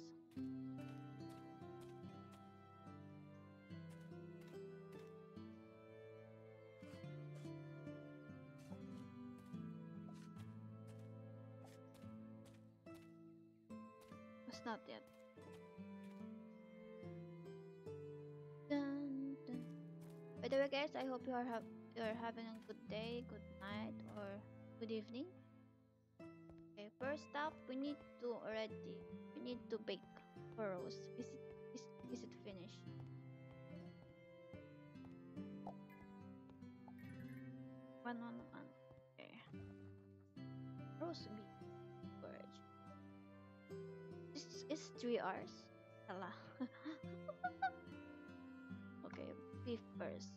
It's not yet. Dun, dun. By the way, guys, I hope you are ha- you are having a good day, good night, or good evening. Okay, first up, we need to already we need to bake for roast. Is it is, is it finished? One one one. Okay. Roast beef porridge. This is three hours. Hala. Okay, beef first.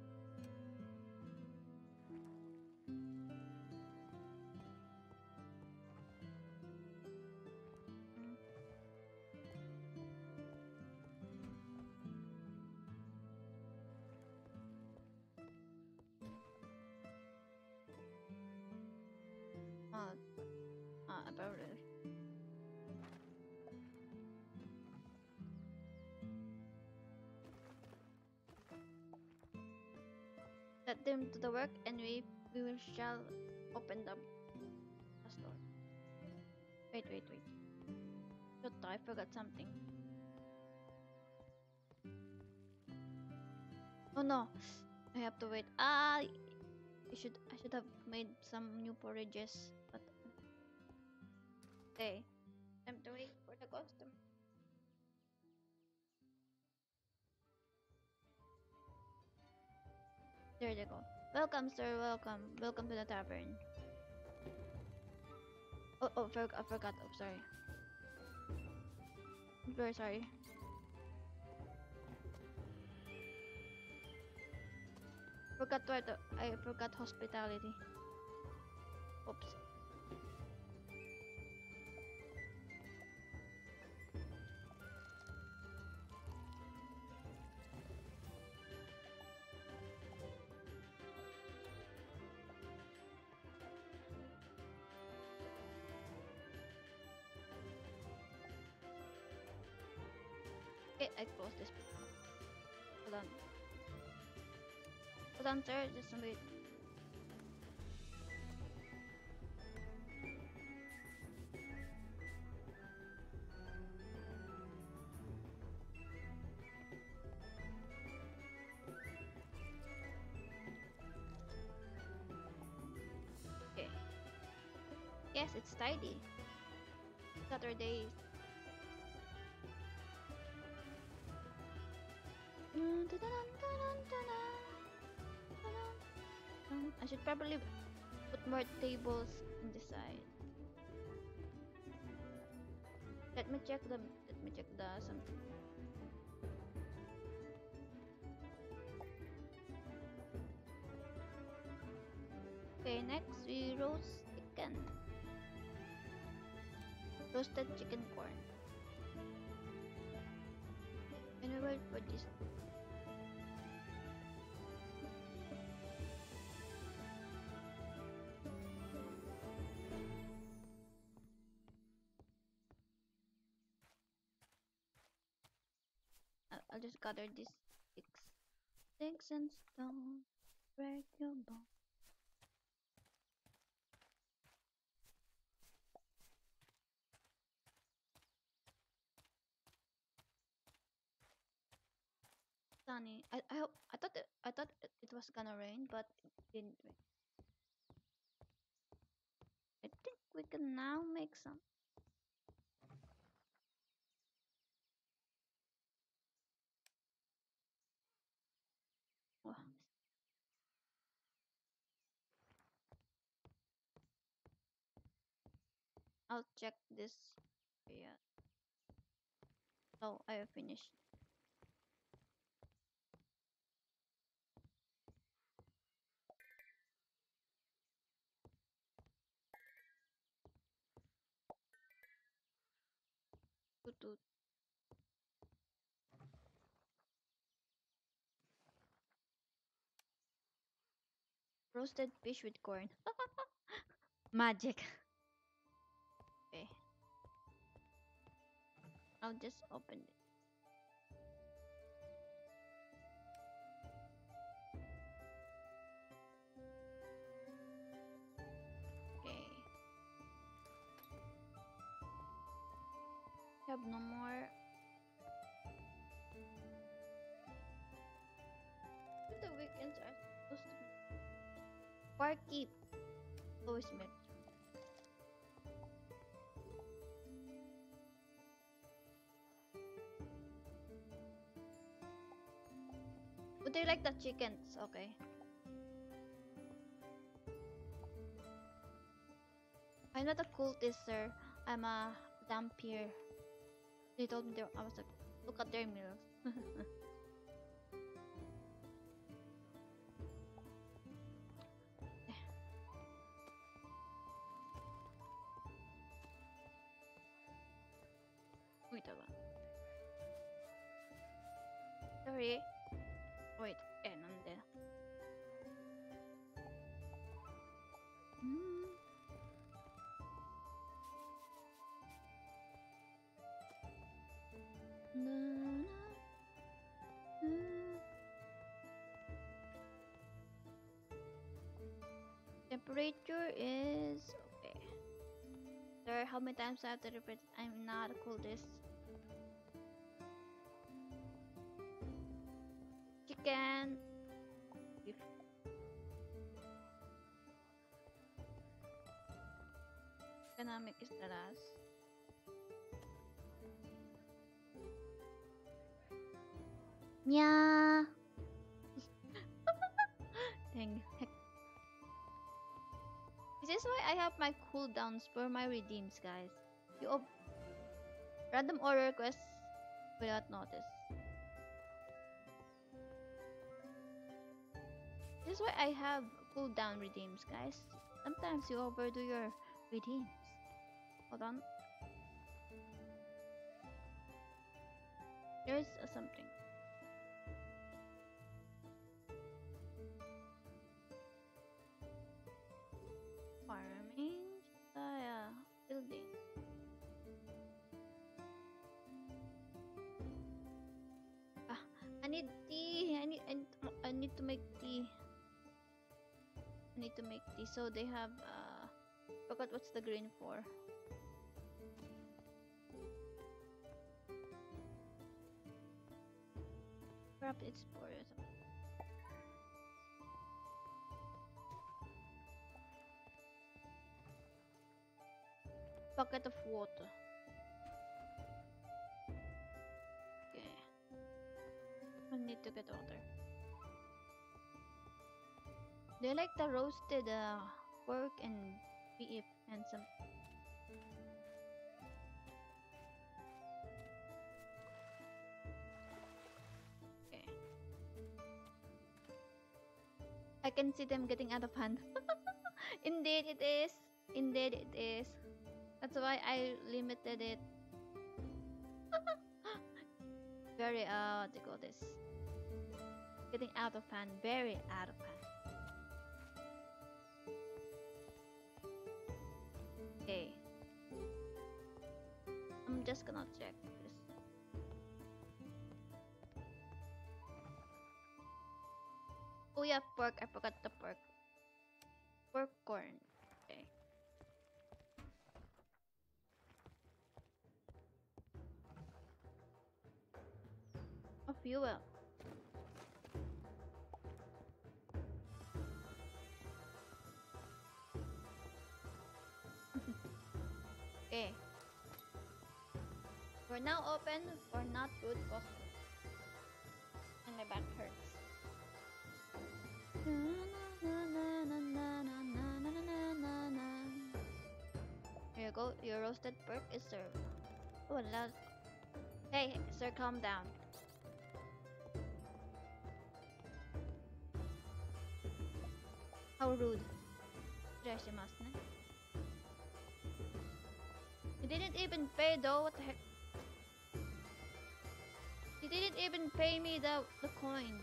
Mm, Uh, uh, apparently. Let them to the work, and we we will shall open the, the store. Wait, wait, wait. Shut I forgot something. Oh no, I have to wait. Ah, I should I should have made some new porridges, but okay. Time to wait for the customer. There they go. Welcome, sir. Welcome. Welcome to the tavern. Oh, oh, for, I forgot. Oh, sorry. I'm very sorry. Forgot what the, I forgot hospitality. Oops. Okay, I close this. Hold on. Hold on, sir. Just wait. Okay. Yes, it's tidy. Saturdays. Dun, dun, dun, dun, dun, dun, dun, dun, dun. I should probably put more tables in the side. Let me check the. Let me check the something. Okay, next we roast chicken. Roasted chicken corn. And we will put this. I'll, I'll just gather these sticks. Sticks and stones break your bone. sunny. I I hope I thought it, I thought it, it was gonna rain, but it didn't rain. I think we can now make some. Oh, I'll check this. Yeah. Oh, I finished. Toot toot. Roasted fish with corn. Magic. Okay. I'll just open it. Okay. Have no more. The weekends are supposed to be. Barkeep. Always met. But they like the chickens, okay. I'm not a cultist, sir. I'm a vampire. They told me they were, I was like, look at their meals. Wait a minute. Sorry. Wait, eh, nande. Hmm. Na, na, na. Temperature is okay. Sir, how many times I have to repeat? I'm not a cultist. Chicken. Beef. Economic is the last. Yeah. Dang heck. This is why I have my cooldowns for my redeems, guys. You op random order requests without notice. This is why I have cooldown redeems, guys. Sometimes you overdo your redeems. Hold on. There's uh, something. Farming style building. Ah, I need tea. I need I need, to, I need to make tea. I need to make tea. So they have uh forgot what's the green for. Perhaps it's for something. Bucket of water. Okay. I need to get water. They like the roasted uh, pork and beef and some. Okay. I can see them getting out of hand. Indeed, it is. Indeed, it is. That's why I limited it. Very, uh, what do you call this? Getting out of hand. Very out of hand. Okay. I'm just gonna check this. Oh yeah, pork. I forgot the pork. Pork corn. Okay. A fuel. Okay. We're now open for not rude customers. And my back hurts. Here you go. Your roasted pork is served. Oh, loud. Hey, sir, calm down. How rude. You didn't even pay though. What the heck? You didn't even pay me the the coins.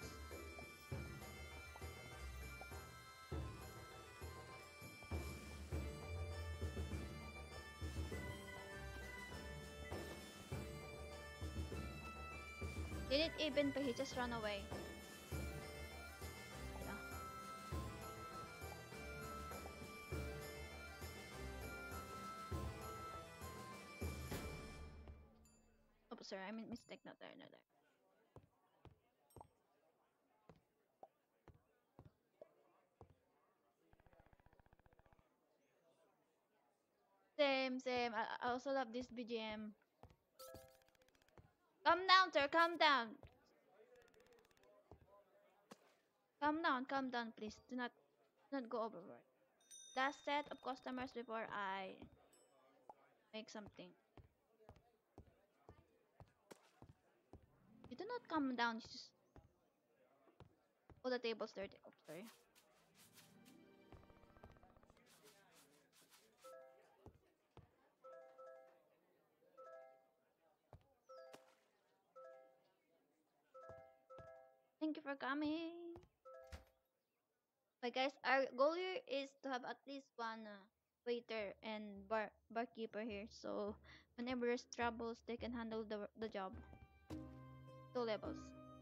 Didn't even pay. He just ran away. Yeah. Oh, sorry. I made mistake. Not there. Not there. Same, same. I, I also love this B G M. Calm down, sir. Calm down. Calm down. Calm down, please. Do not, do not go overboard. Last set of customers before I make something. You do not calm down. You just. Oh, the table's dirty. Oh, sorry. Thank you for coming. But guys, our goal here is to have at least one uh, waiter and bar barkeeper here. So whenever there's troubles, they can handle the the job. Two levels.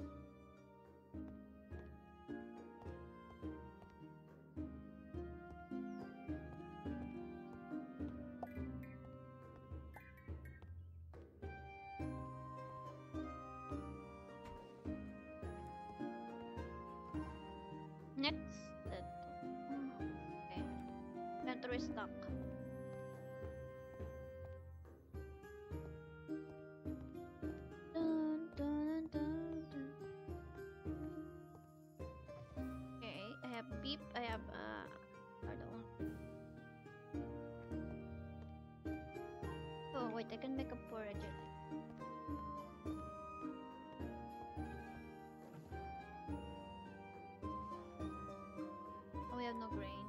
Next, uh, okay, time to restock. Dun, dun, dun, dun. Okay, I have beef. I have uh, pardon. Oh wait, I can make a porridge. I think. Oh, we have no grains.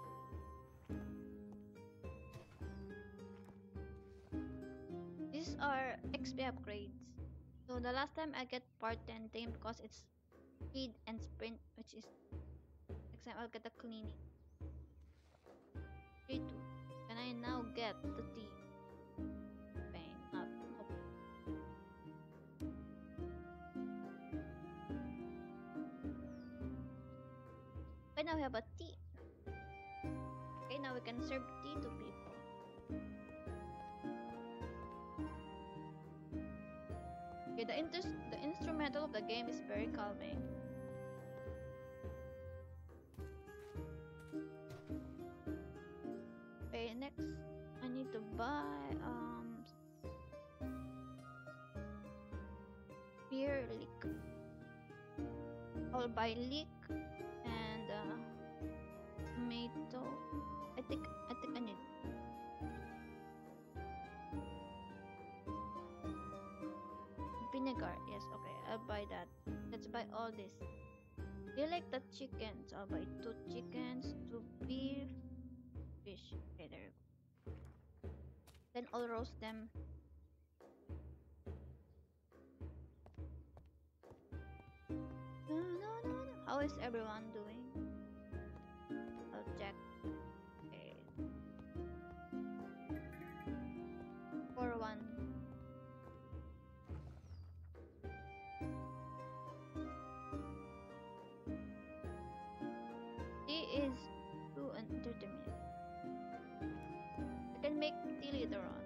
These are X P upgrades. So the last time I get part ten tame because it's speed and sprint, which is next time I'll get the cleaning. three two. Can I now get the T? Pain, not nope. Okay, now we have a T. Okay, now we can serve tea to people. Okay, the inter the instrumental of the game is very calming. Okay, next I need to buy um beer leek. I'll buy leek and uh, tomato. I think I think I need vinegar. Yes, okay, I'll buy that. Let's buy all this. Do you like the chickens? I'll buy two chickens, two beef, fish. Okay, there you go. Then I'll roast them. No, no, no, no. How is everyone doing? I'll check. Okay. four one. Tea is two and thirty minutes. I can make tea later on.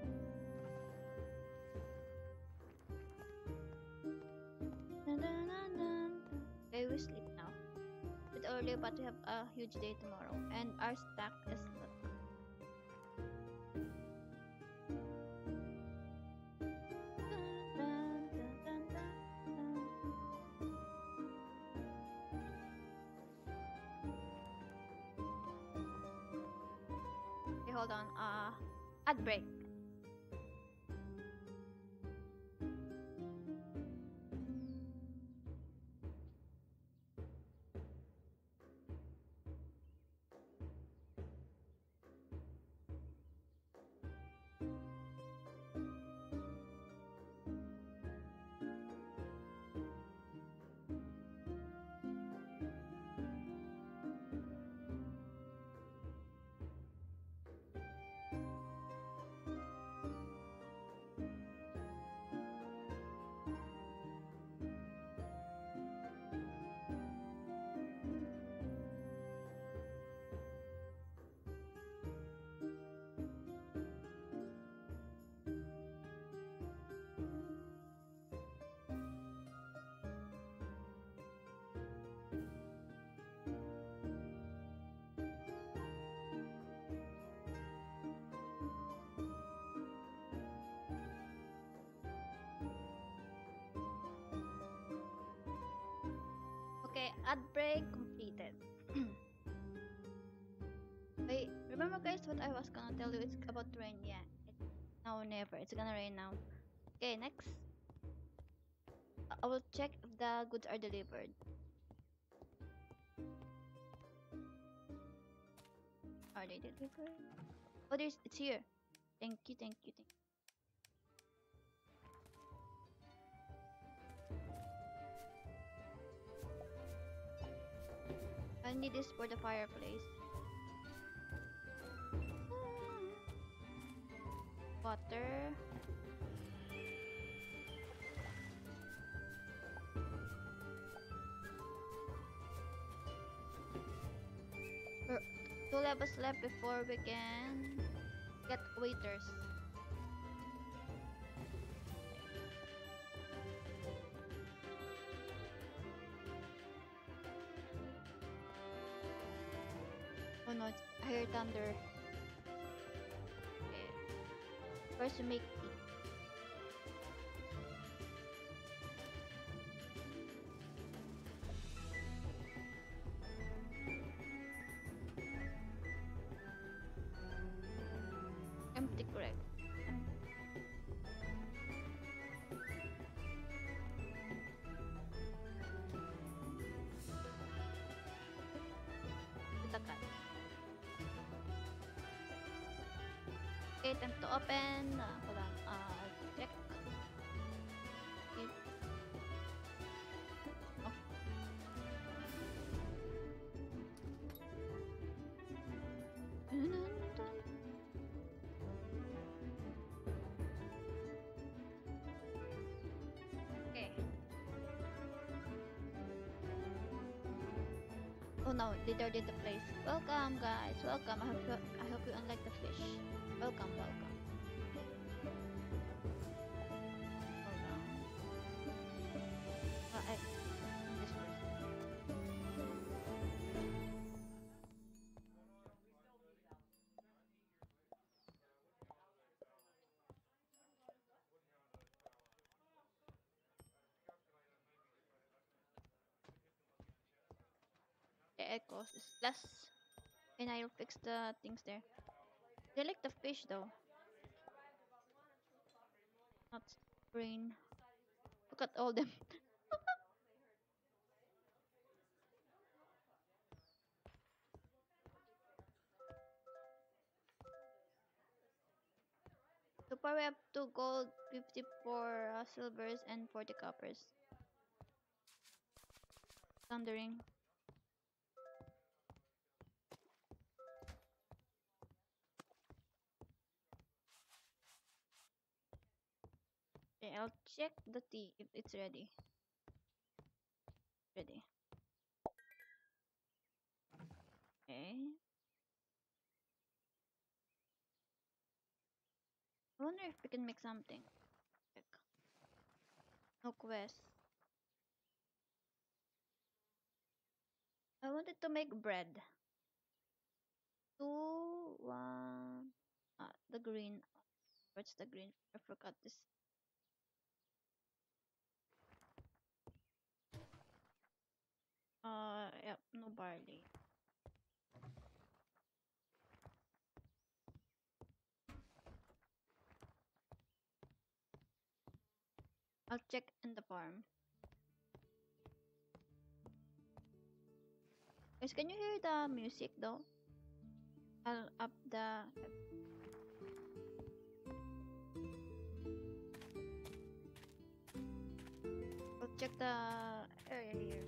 Dun, dun, dun, dun. Okay, we sleep now. It's early, but we have a huge day tomorrow, and our stack is hold on. Uh, ad break. Okay, ad break completed. Wait, remember guys what I was gonna tell you? It's about rain. Yeah, it's now or never. It's gonna rain now. Okay, next. I I will check if the goods are delivered. Are they delivered? Oh, there's it's here. Thank you, thank you, thank you. I need this for the fireplace. Water. Er, Two levels left before we can get waiters. Oh no, it's, I hear thunder. Okay. First we make tea. Empty, correct. With a cat. Okay, time to open. Uh, hold on. Uh, check. Okay. Oh. Dun, dun, dun. Okay. Oh no, they dirtied the place. Welcome guys, welcome. I hope you, I hope you unlike the fish. Welcome, welcome. Hold on. Uh, I, this first. The echoes is less, and I'll fix the things there. They like the fish though, not brain. Look at all them. So far we have two gold, fifty-four uh, silvers, and forty coppers. Thundering. Okay, I'll check the tea if it's ready. Ready. Okay. I wonder if we can make something. Check. No quest. I wanted to make bread. Two, one. Ah, the green. What's the green? I forgot this. Uh, yep, no barley. I'll check in the farm. Guys, can you hear the music though? I'll up the. I'll check the area here.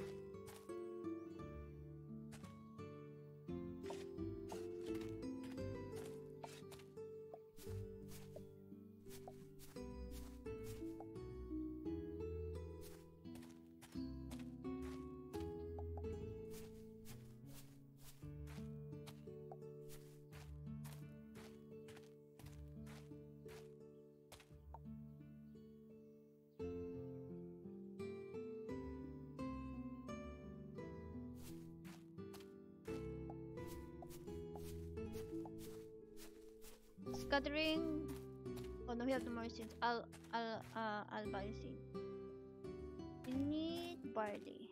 Scattering. Oh no, we have no more seeds. I'll I'll uh I'll buy seed. We need barley.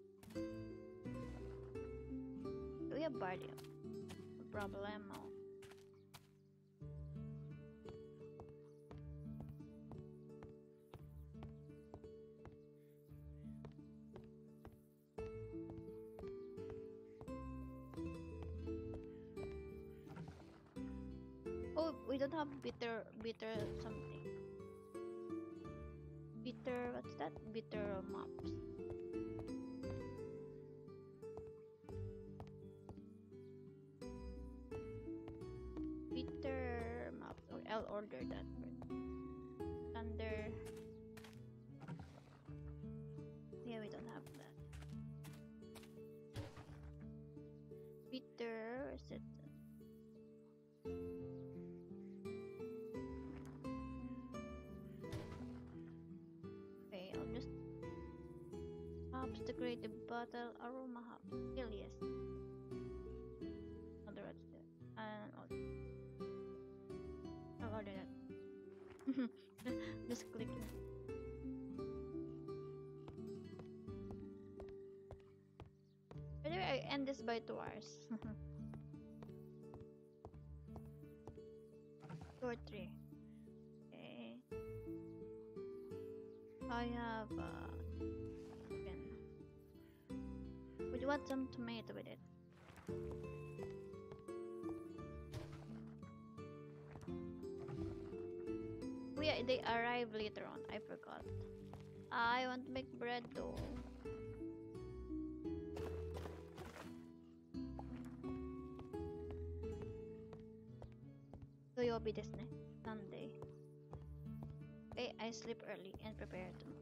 Do we have barley? No problemo. Oh, we don't have bitter, bitter something. Bitter, what's that? Bitter mops. Bitter mops. Oh, I'll order that first. Thunder. Yeah, we don't have that. Bitter, is it? To create the bottle aroma hub. Still yes. Other what's that? And order. I'll order that. Just clicking. By the way, I end this by two hours. Two or three. Okay. I have uh would you want some tomato with it? Oh yeah, they arrive later on. I forgot. I want to make bread though. So you'll be this Sunday. Okay, I sleep early and prepare tomorrow.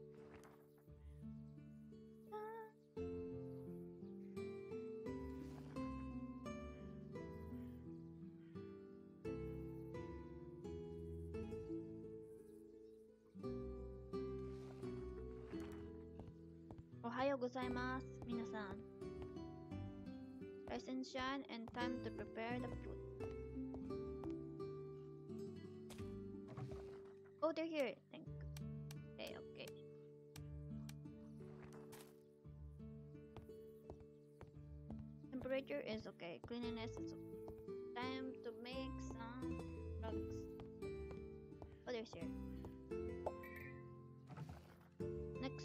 Ohayo gozaimasu, minasan. Rise and shine and time to prepare the food. Oh, they're here. Thank you. Okay, okay. Temperature is okay. Cleanliness is okay. Time to make some drugs. Oh, there's here. Next.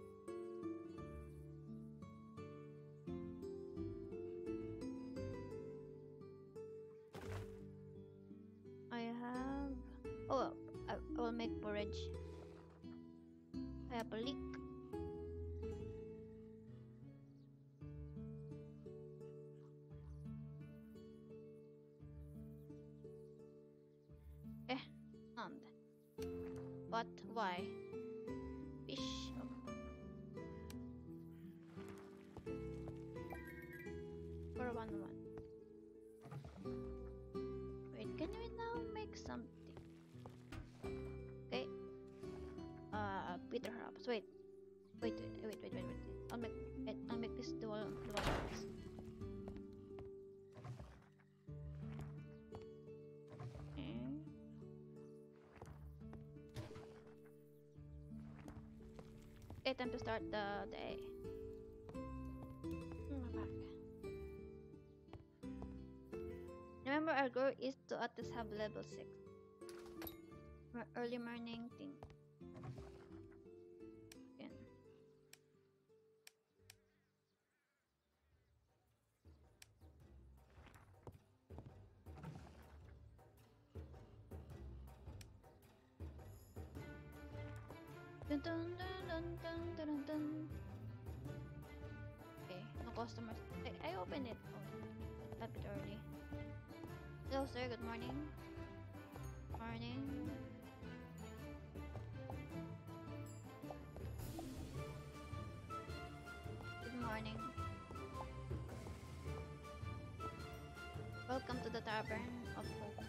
I have. Oh, I, I will make porridge. I have a leek. Eh, and what? Why? Fish. Oh. For one one. Wait, can we now make something? Okay. Uh, bitter herbs. Wait. Wait, wait, wait, wait, wait, wait. I'll make it. I'll make this dual dual herbs. Okay, time to start the day. Mm, back. Remember, our goal is to at least have level six. Early morning thing. dun, dun, dun, dun, dun, dun. Okay, no customers. I, I opened it oh, a bit early. Hello, sir. Good morning. Morning. Good morning. Welcome to the Tavern of Hope.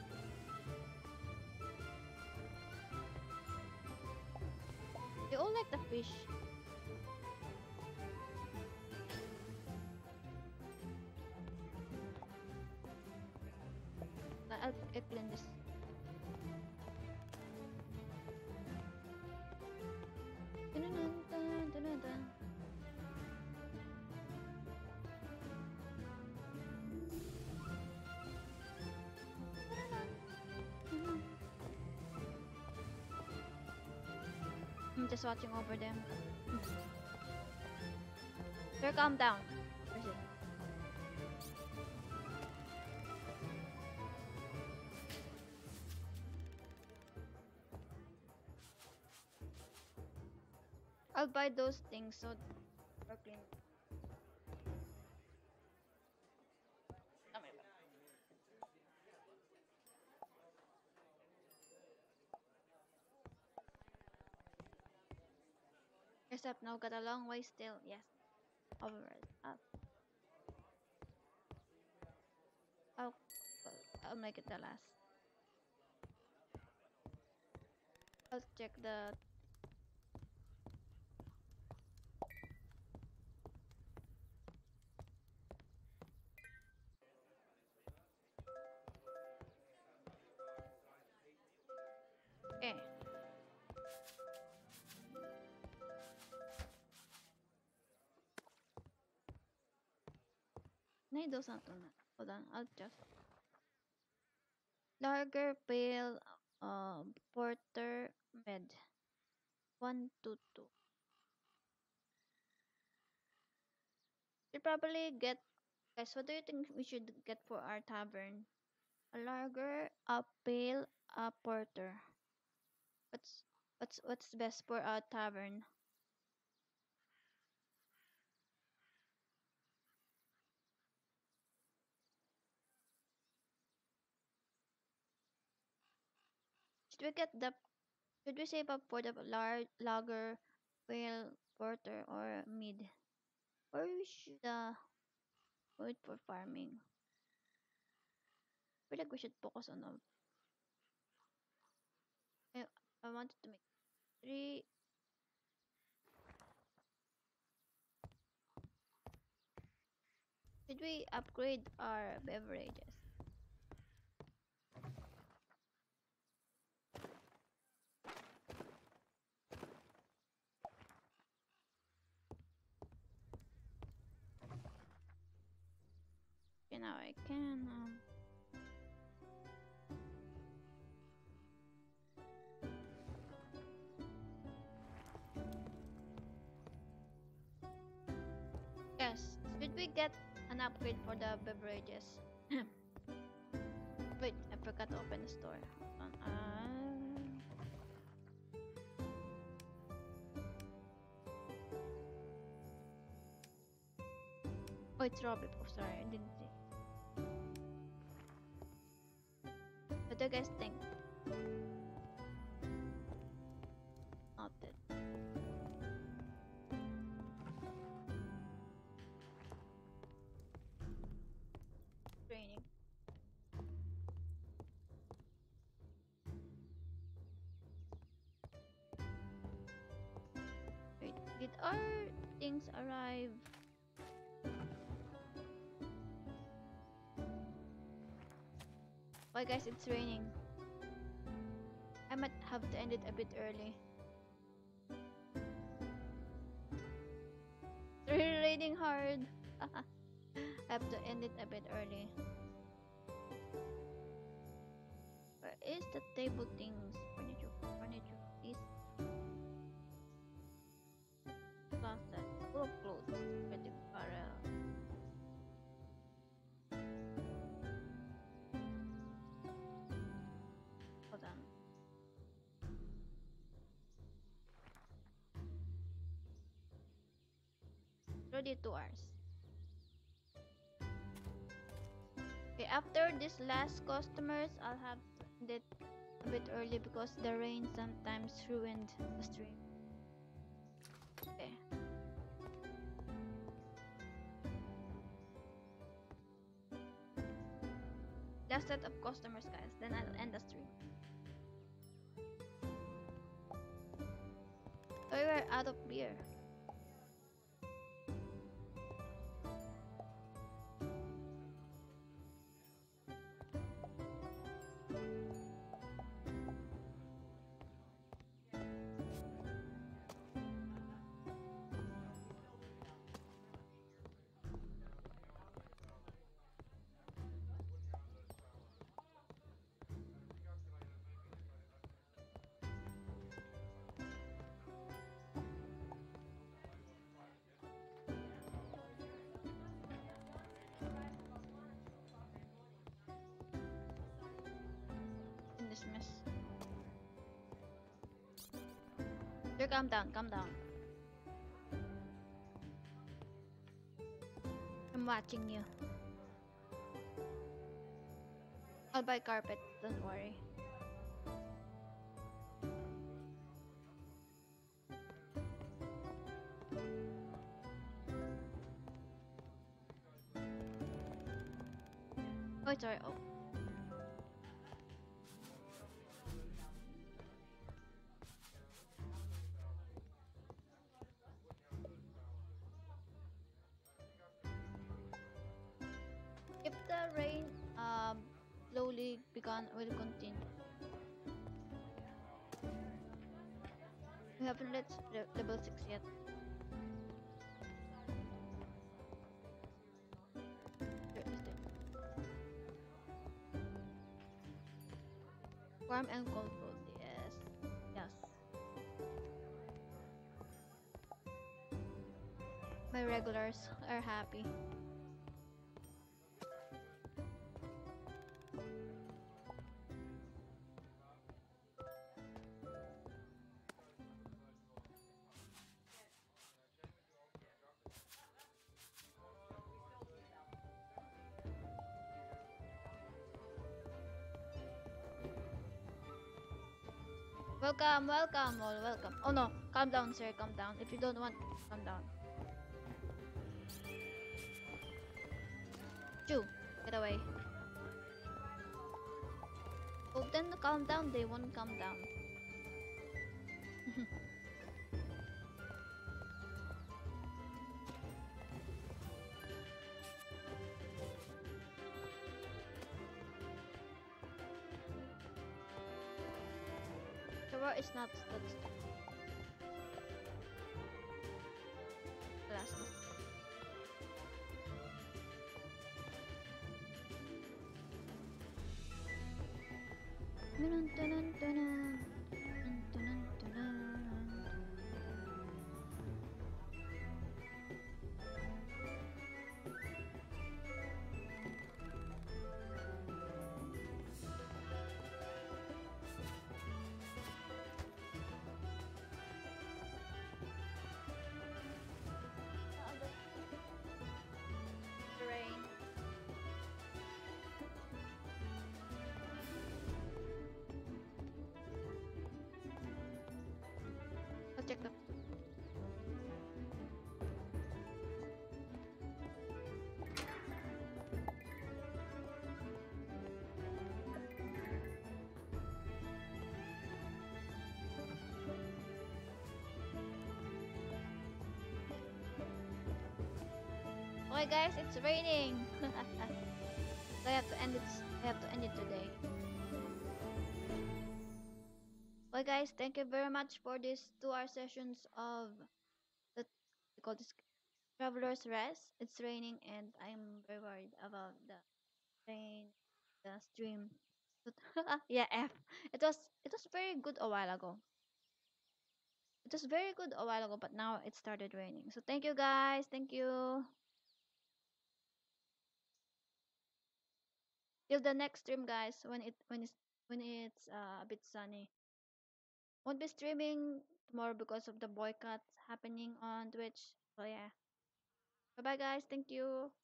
They all like the fish. I'll, I'll clean this. Dun, dun, dun, dun, dun, dun. I'm just watching over them. Sir, calm down. Where's it? I'll buy those things so they're clean. Tama ba? Except now got a long way still. Yes. Over it. Up. I'll, I'll make it the last. I'll check the okay. Naido sa to na. Hold on, I'll just lager pale uh, porter med one two two. You probably get guys. What do you think we should get for our tavern? A lager, a pale, a porter. What's what's what's best for our tavern? Should we get the should we save up for the large lager, pale, porter, or mid? Or we should uh wait for farming? I feel like we should focus on um, I, I wanted to make three. Should we upgrade our beverages? Okay, now I can um yes. Should we get an upgrade for the beverages? Wait, I forgot to open the store. Hold on. Uh, oh, it's Robbie. Oh, sorry, I didn't see. What do you guys think? Noted. Training. Wait, did our things arrive? Why, guys, it's raining. I might have to end it a bit early. It's really raining hard. I have to end it a bit early. Where is the table things? Furniture, furniture, is closet, full of clothes, pretty apparel. Hold on. already two hours. Okay, after this last customers, I'll have to end it a bit early because the rain sometimes ruined the stream. Okay. Last set of customers, guys. Then I'll end the stream. Oh, we're out of beer. In this mess. Sir, calm down, calm down. I'm watching you. I'll buy carpet, don't worry. Oh, sorry. Oh. If the rain um slowly begun, will continue. We haven't reached le- level six yet. There is the warm and cold food. Yes, yes. My regulars are happy. Welcome, welcome, all welcome. Oh no, calm down, sir. Calm down. If you don't want, calm down. Chew, get away. Oh, then calm down. They won't calm down. The war is not stood still. Last one. Dun, dun, dun, dun, dun. Dun, dun, dun, dun, dun. The rain. I'll check the. Okay, guys, it's raining. So I have to end it. I have to end it today. Okay, guys, thank you very much for these two-hour sessions of the we call this traveler's rest. It's raining, and I'm very worried about the rain, the stream. But yeah, F. It was it was very good a while ago. It was very good a while ago, but now it started raining. So thank you, guys. Thank you. Till the next stream, guys. When it when it's when it's uh, a bit sunny. Won't be streaming tomorrow because of the boycott happening on Twitch. So yeah. Bye bye, guys. Thank you.